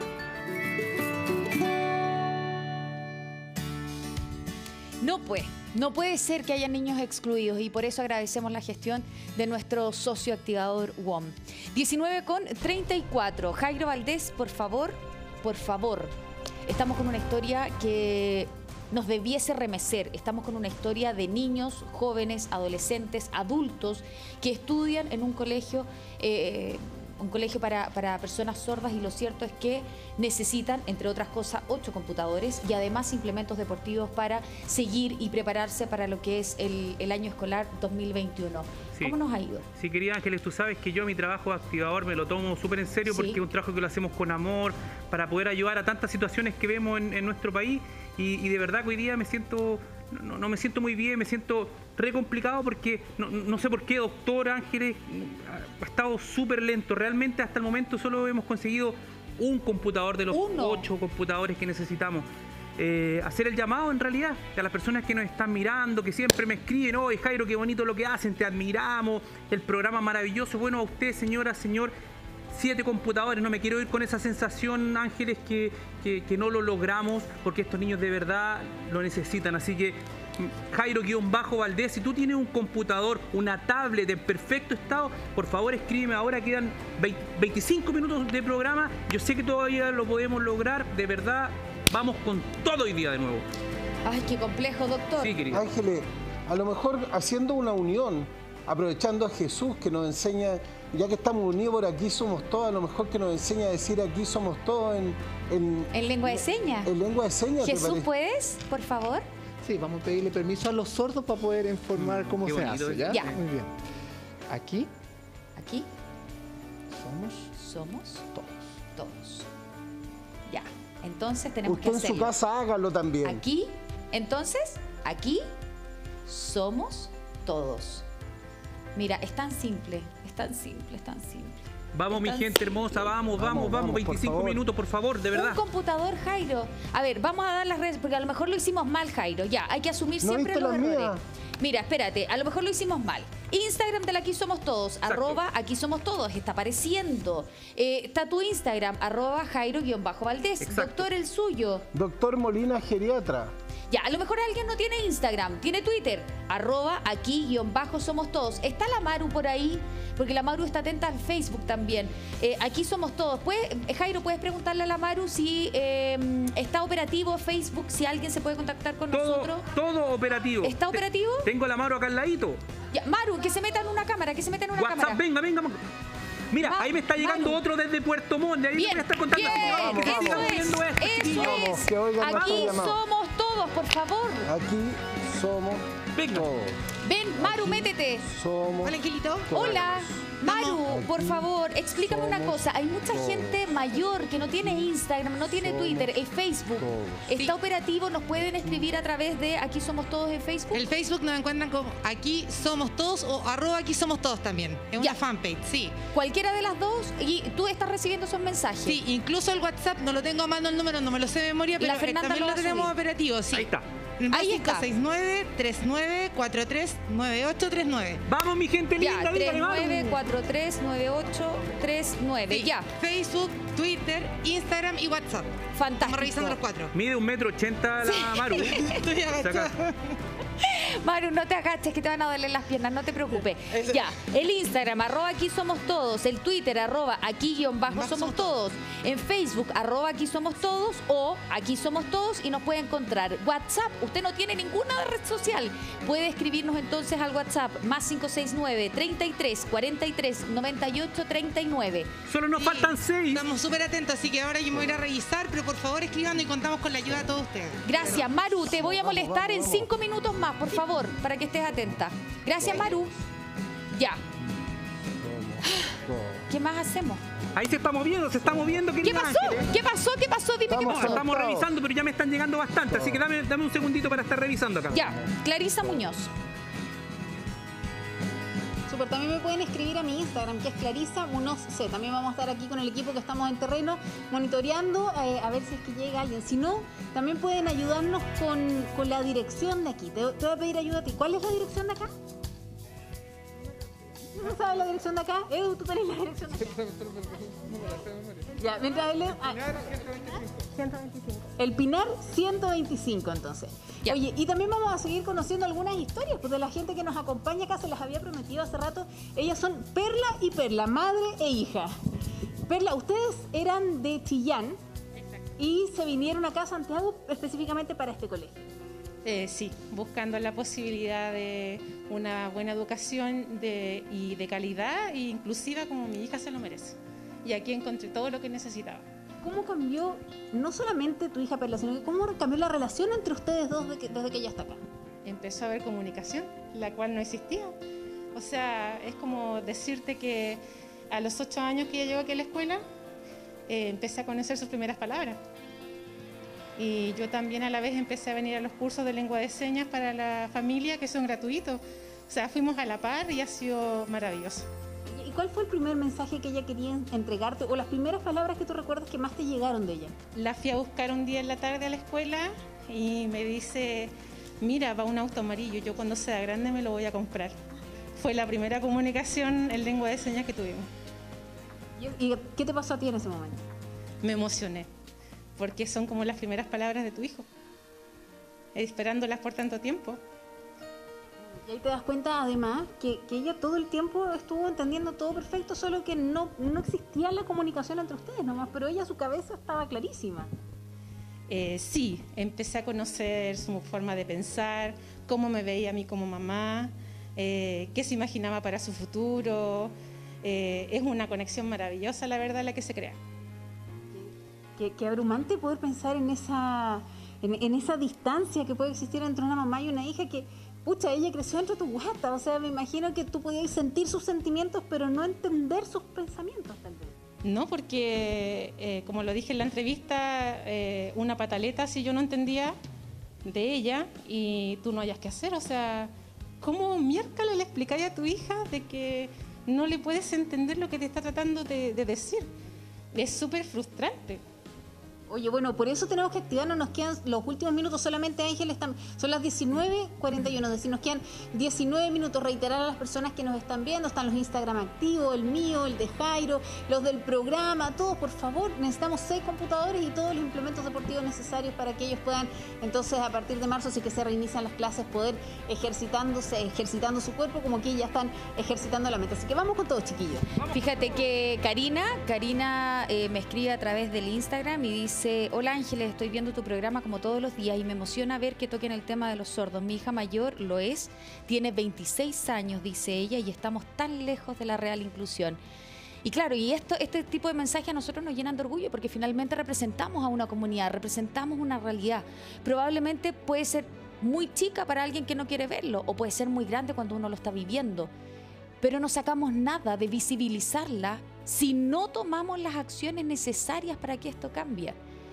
No puede, no puede ser que haya niños excluidos y por eso agradecemos la gestión de nuestro socio activador W O M. diecinueve con treinta y cuatro. Jairo Valdés, por favor, por favor. Estamos con una historia que nos debiese remecer. Estamos con una historia de niños, jóvenes, adolescentes, adultos que estudian en un colegio eh, un colegio para, para personas sordas, y lo cierto es que necesitan, entre otras cosas, ocho computadores y además implementos deportivos para seguir y prepararse para lo que es el, el año escolar dos mil veintiuno. Sí. ¿Cómo nos ha ido? Sí, querida Ángeles, tú sabes que yo mi trabajo de activador me lo tomo súper en serio, sí, porque es un trabajo que lo hacemos con amor para poder ayudar a tantas situaciones que vemos en, en nuestro país y, y de verdad que hoy día me siento... No, no me siento muy bien, me siento re complicado porque no, no sé por qué, doctor Ángeles, ha estado súper lento. Realmente hasta el momento solo hemos conseguido un computador de los Uno. ocho computadores que necesitamos. Eh, hacer el llamado en realidad a las personas que nos están mirando, que siempre me escriben, oye Jairo, qué bonito lo que hacen, te admiramos, el programa maravilloso. Bueno, a usted, señora, señor, siete computadores, no me quiero ir con esa sensación, Ángeles, que, que, que no lo logramos, porque estos niños de verdad lo necesitan. Así que, Jairo-Valdés, si tú tienes un computador, una tablet en perfecto estado, por favor escríbeme ahora, quedan veinticinco minutos de programa, yo sé que todavía lo podemos lograr, de verdad, vamos con todo hoy día de nuevo. Ay, qué complejo, doctor. Sí, querido. Ángeles, a lo mejor haciendo una unión aprovechando a Jesús que nos enseña, ya que estamos unidos por aquí somos todos, a lo mejor que nos enseña a decir aquí somos todos en... En, ¿En lengua de señas? En lengua de señas. Jesús, ¿puedes, por favor? Sí, vamos a pedirle permiso a los sordos para poder informar cómo Qué se bonito, hace, ¿ya? Ya. Muy bien. Aquí Aquí somos somos todos. todos. Ya. Entonces tenemos Usted que en su hacerlo. casa hágalo también. Aquí, entonces, aquí somos todos. Mira, es tan simple, es tan simple, es tan simple. Vamos, mi Tan gente hermosa, vamos, vamos, Vamos, vamos, vamos, por veinticinco favor. minutos, por favor, de verdad. Un computador, Jairo. A ver, vamos a dar las redes, porque a lo mejor lo hicimos mal, Jairo. Ya, hay que asumir ¿No siempre viste los las errores. mías? Mira, espérate, a lo mejor lo hicimos mal. Instagram de la Aquí Somos Todos, Exacto. arroba Aquí Somos Todos, está apareciendo. Eh, está tu Instagram, arroba Jairo-Valdés. Exacto. Doctor, el suyo. Doctor Molina, geriatra. Ya, a lo mejor alguien no tiene Instagram, tiene Twitter, arroba aquí guión bajo somos todos. Está la Maru por ahí, porque la Maru está atenta al Facebook también. Eh, aquí somos todos. ¿Puede, Jairo, ¿puedes preguntarle a la Maru si eh, está operativo Facebook, si alguien se puede contactar con Todo, nosotros? todo operativo. ¿Está Te- operativo? Tengo la Maru acá al ladito. Ya, Maru, que se meta en una cámara, que se meta en una WhatsApp, cámara. venga, venga. Mira, Ma- ahí me está llegando Maru. otro desde Puerto Montt. De ahí Bien, me está contando. bien, Así que vamos, que eso estamos es, viendo esto, eso chiquillos. Vamos, es. que oigan nuestro Aquí llamado. somos todos, por favor. Aquí somos Venga. todos. Ven, Maru, métete. Somos Hola, Angelito. todos. Hola, Maru, Aquí por favor, explícame una somos cosa. Hay mucha todos. gente mayor que no tiene Instagram, no tiene Somos Twitter, es Facebook. todos. ¿Está Sí. operativo? ¿Nos pueden escribir a través de Aquí Somos Todos en Facebook? El Facebook nos encuentran como Aquí Somos Todos o arroba Aquí Somos Todos también. Es una Ya. fanpage, sí. Cualquiera de las dos, y tú estás recibiendo esos mensajes. Sí, incluso el WhatsApp, no lo tengo a mano el número, no me lo sé de memoria, pero La eh, Fernanda también lo lo, va a tenemos subir. operativo, sí. Ahí está. Ahí está. cinco seis nueve, tres nueve cuatro tres nueve ocho tres nueve. Vamos, mi gente linda, Ya, dígale, tres nueve Maru. cuatro tres nueve ocho tres nueve. Sí, Ya, Facebook, Twitter, Instagram y WhatsApp. fantástico. Estamos revisando los cuatro. Mide un metro ochenta la Maru. Estoy agachada. Saca. Maru, no te agaches que te van a doler las piernas, no te preocupes. Ya, el Instagram, arroba Aquí Somos Todos, el Twitter, arroba Aquí guión bajo Bajo Somos Somos Todos, en Facebook, arroba Aquí Somos Todos o Aquí Somos Todos y nos puede encontrar. WhatsApp, usted no tiene ninguna red social, puede escribirnos entonces al WhatsApp, más cinco seis nueve, treinta y tres, cuarenta y tres, noventa y ocho, treinta y nueve. Solo nos Sí, faltan seis. Estamos súper atentos, así que ahora yo me voy a ir a revisar, pero por favor escribando y contamos con la ayuda de todos ustedes. Gracias, Maru, te voy a Vamos, molestar vamos, en vamos. cinco minutos más, por favor, para que estés atenta. Gracias, Maru. Ya, Somos todos. ¿qué más hacemos? Ahí se está moviendo, se está moviendo. ¿Qué querida pasó? Ángeles. ¿Qué pasó? ¿Qué pasó? Dime qué Estamos No, pasó. estamos Todos. revisando, pero ya me están llegando bastante, así que dame, dame un segundito para estar revisando acá. Ya, Clarisa Muñoz. Super, también me pueden escribir a mi Instagram, que es Clarisa Munoz C. También vamos a estar aquí con el equipo que estamos en terreno monitoreando, eh, a ver si es que llega alguien. Si no, también pueden ayudarnos con, con la dirección de aquí. Te, te voy a pedir ayuda a ti. ¿Cuál es la dirección de acá? ¿No sabes la dirección de acá? Edu, tú tenés la dirección de acá. Ya, mientras él... ah, ciento veinticinco. El Pinar ciento veinticinco, entonces. Ya. Oye, y también vamos a seguir conociendo algunas historias pues, de la gente que nos acompaña acá. Se las había prometido hace rato. Ellas son Perla y Perla, madre e hija. Perla, ustedes eran de Chillán y se vinieron acá a Santiago específicamente para este colegio. Eh, sí, buscando la posibilidad de una buena educación de, y de calidad e inclusiva como mi hija se lo merece. Y aquí encontré todo lo que necesitaba. ¿Cómo cambió no solamente tu hija Perla, sino que cómo cambió la relación entre ustedes dos de que- desde que ella está acá? Empezó a haber comunicación, la cual no existía. O sea, es como decirte que a los ocho años que ella llegó aquí a la escuela, eh, empecé a conocer sus primeras palabras. Y yo también a la vez empecé a venir a los cursos de lengua de señas para la familia, que son gratuitos. O sea, fuimos a la par y ha sido maravilloso. ¿Y cuál fue el primer mensaje que ella quería entregarte o las primeras palabras que tú recuerdas que más te llegaron de ella? La fui a buscar un día en la tarde a la escuela y me dice, mira, va un auto amarillo, yo cuando sea grande me lo voy a comprar. Fue la primera comunicación en lengua de señas que tuvimos. ¿Y qué te pasó a ti en ese momento? Me emocioné, porque son como las primeras palabras de tu hijo, esperándolas por tanto tiempo. Y ahí te das cuenta además que, que ella todo el tiempo estuvo entendiendo todo perfecto, solo que no, no existía la comunicación entre ustedes nomás, pero ella su cabeza estaba clarísima. Eh, sí, empecé a conocer su forma de pensar, cómo me veía a mí como mamá, eh, qué se imaginaba para su futuro. Eh, es una conexión maravillosa, la verdad, la que se crea. Qué, qué abrumante poder pensar en esa, en, en esa distancia que puede existir entre una mamá y una hija que, pucha, ella creció entre tu guata. O sea, me imagino que tú podías sentir sus sentimientos, pero no entender sus pensamientos, tal vez. No, porque, eh, como lo dije en la entrevista, eh, una pataleta si yo no entendía de ella y tú no hayas que hacer. O sea, ¿cómo miércoles le explicáis a tu hija de que no le puedes entender lo que te está tratando de, de decir? Es súper frustrante. Oye, bueno, por eso tenemos que activarnos. Nos quedan los últimos minutos solamente, Ángel. Están, son las diecinueve cuarenta y uno. Es decir, nos quedan diecinueve minutos. Reiterar a las personas que nos están viendo. Están los Instagram activos, el mío, el de Jairo, los del programa, todos, por favor. Necesitamos seis computadores y todos los implementos deportivos necesarios para que ellos puedan, entonces, a partir de marzo, si que se reinician las clases, poder ejercitándose, ejercitando su cuerpo, como que ya están ejercitando la mente. Así que vamos con todo, chiquillos. Fíjate que Karina, Karina eh, me escribe a través del Instagram y dice: hola Ángeles, estoy viendo tu programa como todos los días y me emociona ver que toquen el tema de los sordos. Mi hija mayor lo es, tiene veintiséis años, dice ella, y estamos tan lejos de la real inclusión. Y claro, y esto, este tipo de mensajes a nosotros nos llenan de orgullo porque finalmente representamos a una comunidad, representamos una realidad. Probablemente puede ser muy chica para alguien que no quiere verlo o puede ser muy grande cuando uno lo está viviendo. Pero no sacamos nada de visibilizarla si no tomamos las acciones necesarias para que esto cambie.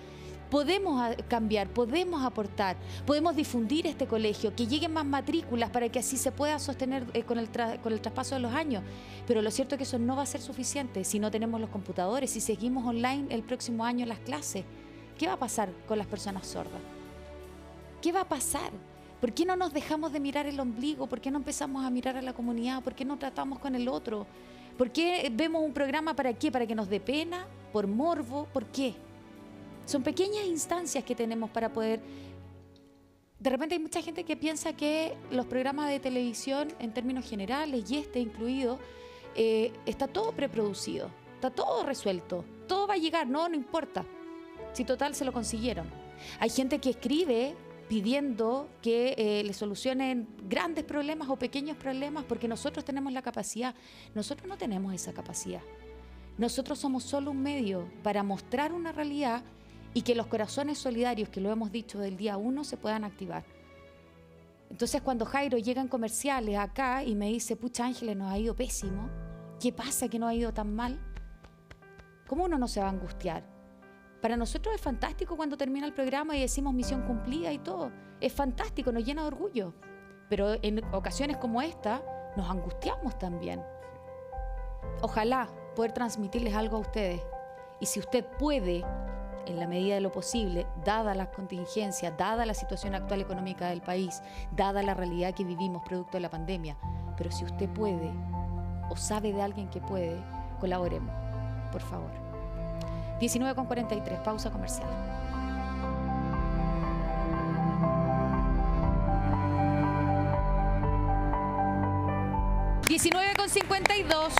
Podemos cambiar, podemos aportar, podemos difundir este colegio, que lleguen más matrículas para que así se pueda sostener eh, con, el tra con el traspaso de los años. Pero lo cierto es que eso no va a ser suficiente si no tenemos los computadores, si seguimos online el próximo año las clases. ¿Qué va a pasar con las personas sordas? ¿Qué va a pasar? ¿Por qué no nos dejamos de mirar el ombligo? ¿Por qué no empezamos a mirar a la comunidad? ¿Por qué no tratamos con el otro? ¿Por qué vemos un programa para qué? ¿Para que nos dé pena? ¿Por morbo? ¿Por qué? Son pequeñas instancias que tenemos para poder... De repente hay mucha gente que piensa que los programas de televisión, en términos generales, y este incluido, eh, está todo preproducido, está todo resuelto, todo va a llegar, no, no importa. Si total se lo consiguieron. Hay gente que escribe pidiendo que eh, le solucionen grandes problemas o pequeños problemas porque nosotros tenemos la capacidad. Nosotros no tenemos esa capacidad. Nosotros somos solo un medio para mostrar una realidad y que los corazones solidarios, que lo hemos dicho del día uno, se puedan activar. Entonces, cuando Jairo llega en comerciales acá y me dice, pucha Ángeles, nos ha ido pésimo, ¿qué pasa que nos ha ido tan mal? ¿Cómo uno no se va a angustiar? Para nosotros es fantástico cuando termina el programa y decimos misión cumplida y todo. Es fantástico, nos llena de orgullo. Pero en ocasiones como esta, nos angustiamos también. Ojalá poder transmitirles algo a ustedes. Y si usted puede, en la medida de lo posible, dada las contingencias, dada la situación actual económica del país, dada la realidad que vivimos producto de la pandemia, pero si usted puede o sabe de alguien que puede, colaboremos, por favor. diecinueve con cuarenta y tres, pausa comercial. diecinueve con cincuenta y dos.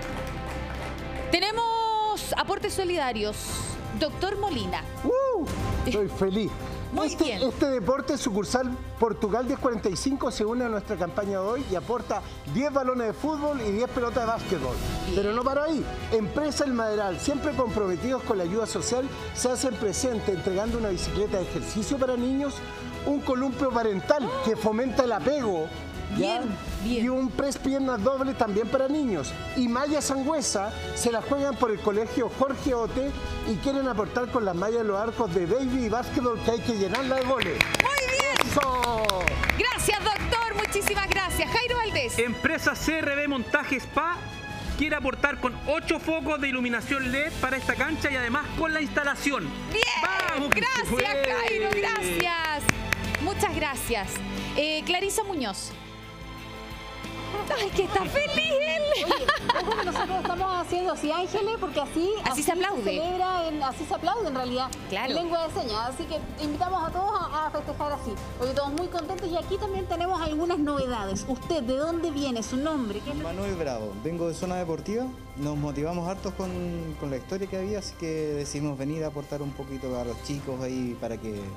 Tenemos aportes solidarios. Doctor Molina. Uh, estoy feliz. Muy este, bien. Este deporte sucursal Portugal diez cuarenta y cinco se une a nuestra campaña de hoy y aporta diez balones de fútbol y diez pelotas de básquetbol. Bien. Pero no para ahí. Empresa El Maderal, siempre comprometidos con la ayuda social, se hacen presente entregando una bicicleta de ejercicio para niños, un columpio parental que fomenta el apego. Bien, bien. Y un press piernas doble también para niños. Y Malla Sangüesa se la juegan por el colegio Jorge Ote y quieren aportar con las mallas de los arcos de baby y básquetbol que hay que llenarla de goles. ¡Muy bien! ¡Eso! Gracias, doctor. Muchísimas gracias. Jairo Valdés. Empresa C R B Montaje Spa quiere aportar con ocho focos de iluminación L E D para esta cancha y además con la instalación. ¡Bien! ¡Vamos! Gracias, Jairo. Gracias. Muchas gracias. Eh, Clarisa Muñoz. ¡Ay, que está feliz él! Oye, ojo que nosotros estamos haciendo así, Ángeles, porque así, así, así se aplaude. Se celebra en, así se aplaude en realidad, claro. En lengua de señas. Así que invitamos a todos a, a festejar así. Hoy todos muy contentos y aquí también tenemos algunas novedades. ¿Usted de dónde viene? ¿Su nombre? ¿Qué es Manuel Bravo, vengo de Zona Deportiva. Nos motivamos hartos con, con la historia que había, así que decidimos venir a aportar un poquito a los chicos ahí para que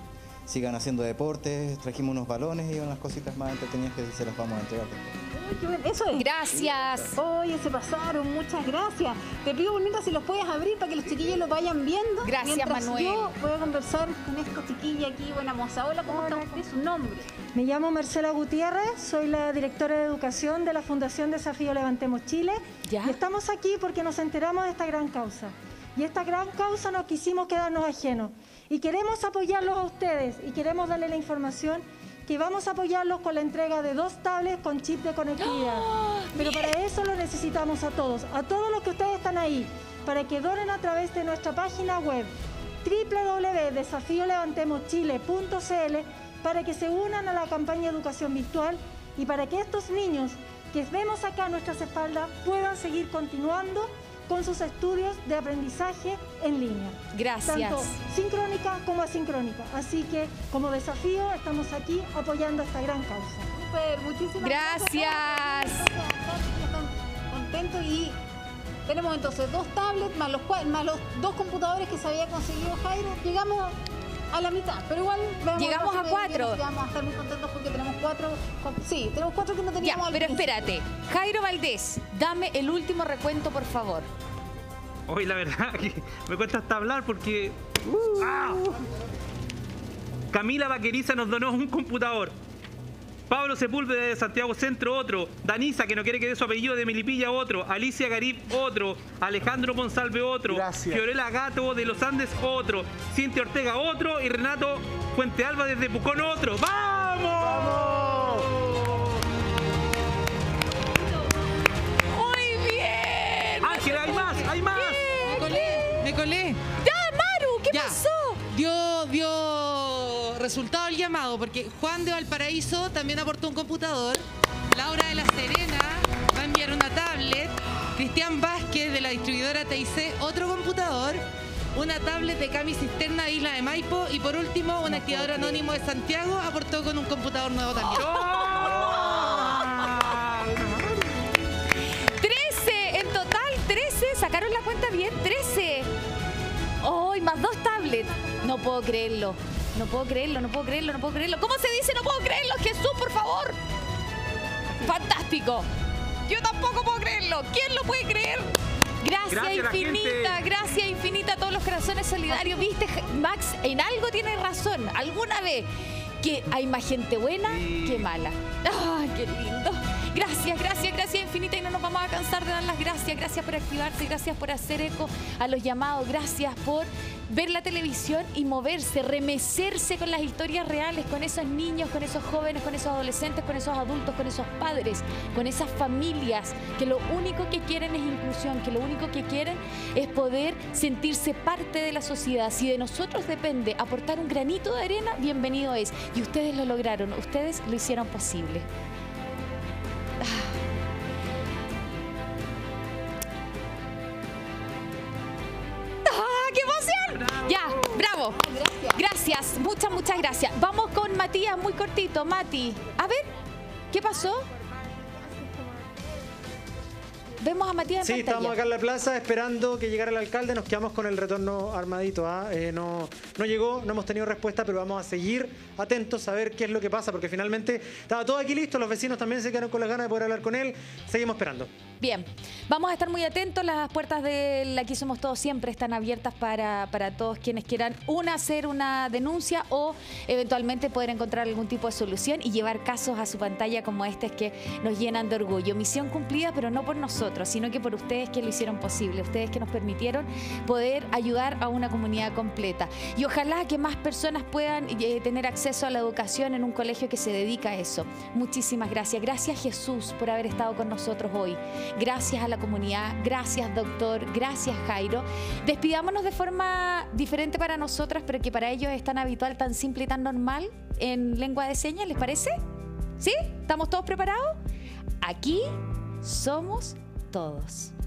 sigan haciendo deportes. Trajimos unos balones y unas cositas más entretenidas que se las vamos a entregar después. Eso es. Gracias. Oye, se pasaron, muchas gracias. Te pido por mientras si los puedes abrir para que los chiquillos los vayan viendo. Gracias, mientras Manuel. Yo voy a conversar con esta chiquilla aquí, buena moza. Hola, ¿cómo está usted? ¿Su nombre? Me llamo Marcela Gutiérrez, soy la directora de educación de la Fundación Desafío Levantemos Chile. ¿Ya? Y estamos aquí porque nos enteramos de esta gran causa. Y esta gran causa no quisimos quedarnos ajenos. Y queremos apoyarlos a ustedes y queremos darle la información que vamos a apoyarlos con la entrega de dos tablets con chip de conectividad. ¡Oh, Pero bien! Para eso lo necesitamos a todos, a todos los que ustedes están ahí, para que donen a través de nuestra página web doble u doble u doble u punto desafío levantemos chile punto c l para que se unan a la campaña de educación virtual y para que estos niños que vemos acá a nuestras espaldas puedan seguir continuando con sus estudios de aprendizaje en línea. Gracias. Tanto sincrónica como asincrónica. Así que, como desafío, estamos aquí apoyando esta gran causa. Super, muchísimas gracias. gracias. Están contentos y tenemos entonces dos tablets más los, más los dos computadores que se había conseguido Jairo. Llegamos a la mitad, pero igual llegamos a cuatro. Vamos a estar muy contentos porque tenemos cuatro. Sí, tenemos cuatro que no teníamos. Ya, pero espérate, Jairo Valdés, dame el último recuento, por favor. Hoy la verdad que me cuesta hasta hablar porque uh, ¡ah! Camila Vaqueriza nos donó un computador. Pablo Sepúlveda de Santiago Centro, otro. Danisa, que no quiere que dé su apellido, de Melipilla, otro. Alicia Garib, otro. Alejandro Monsalve, otro. Gracias. Fiorella Gato de Los Andes, otro. Cintia Ortega, otro. Y Renato Fuente Alba desde Pucón, otro. ¡Vamos! ¡Vamos! ¡Muy bien! Ángela, hay más, hay más. Me colé, me colé. ¡Ya, Maru! ¿Qué ya. pasó? Dio, dio resultado el llamado, porque Juan de Valparaíso también aportó un computador. Laura de La Serena va a enviar una tablet. Cristian Vázquez de la distribuidora T I C, otro computador. Una tablet de Cami Cisterna de Isla de Maipo. Y por último, un activador anónimo de Santiago aportó con un computador nuevo también. trece, en total, trece. ¿Sacaron la cuenta bien? trece. ¡Oh! Y más dos tablets. No puedo creerlo. No puedo creerlo, no puedo creerlo, no puedo creerlo. ¿Cómo se dice no puedo creerlo? Jesús, por favor. Fantástico. Yo tampoco puedo creerlo. ¿Quién lo puede creer? Gracias, gracias infinita, gracias infinita a todos los corazones solidarios. ¿Viste, Max? En algo tienes razón. Alguna vez que hay más gente buena sí. que mala. ¡Ay, qué lindo! Gracias, gracias, gracias infinita y no nos vamos a cansar de dar las gracias. Gracias por activarse, gracias por hacer eco a los llamados, gracias por ver la televisión y moverse, remecerse con las historias reales, con esos niños, con esos jóvenes, con esos adolescentes, con esos adultos, con esos padres, con esas familias que lo único que quieren es inclusión, que lo único que quieren es poder sentirse parte de la sociedad. Si de nosotros depende aportar un granito de arena, bienvenido es. Y ustedes lo lograron, ustedes lo hicieron posible. ¡Ah, qué emoción! Bravo. Ya, bravo. Gracias. Gracias, muchas, muchas gracias. Vamos con Matías, muy cortito. Mati, a ver, ¿qué pasó? Vemos a Matías en Sí, pantalla. estamos acá en la plaza esperando que llegara el alcalde. Nos quedamos con el retorno armadito. ¿ah? Eh, no, no llegó, no hemos tenido respuesta, pero vamos a seguir atentos a ver qué es lo que pasa, porque finalmente estaba todo aquí listo. Los vecinos también se quedaron con las ganas de poder hablar con él. Seguimos esperando. Bien, vamos a estar muy atentos. Las puertas de Aquí Somos Todos siempre están abiertas para, para todos quienes quieran, una, hacer una denuncia o eventualmente poder encontrar algún tipo de solución y llevar casos a su pantalla como este que nos llenan de orgullo. Misión cumplida, pero no por nosotros, sino que por ustedes que lo hicieron posible, ustedes que nos permitieron poder ayudar a una comunidad completa. Y ojalá que más personas puedan eh, tener acceso a la educación en un colegio que se dedica a eso. Muchísimas gracias. Gracias, Jesús, por haber estado con nosotros hoy. Gracias a la comunidad, gracias, doctor, gracias, Jairo. Despidámonos de forma diferente para nosotras, pero que para ellos es tan habitual, tan simple y tan normal en lengua de señas, ¿les parece? ¿Sí? ¿Estamos todos preparados? Aquí somos todos.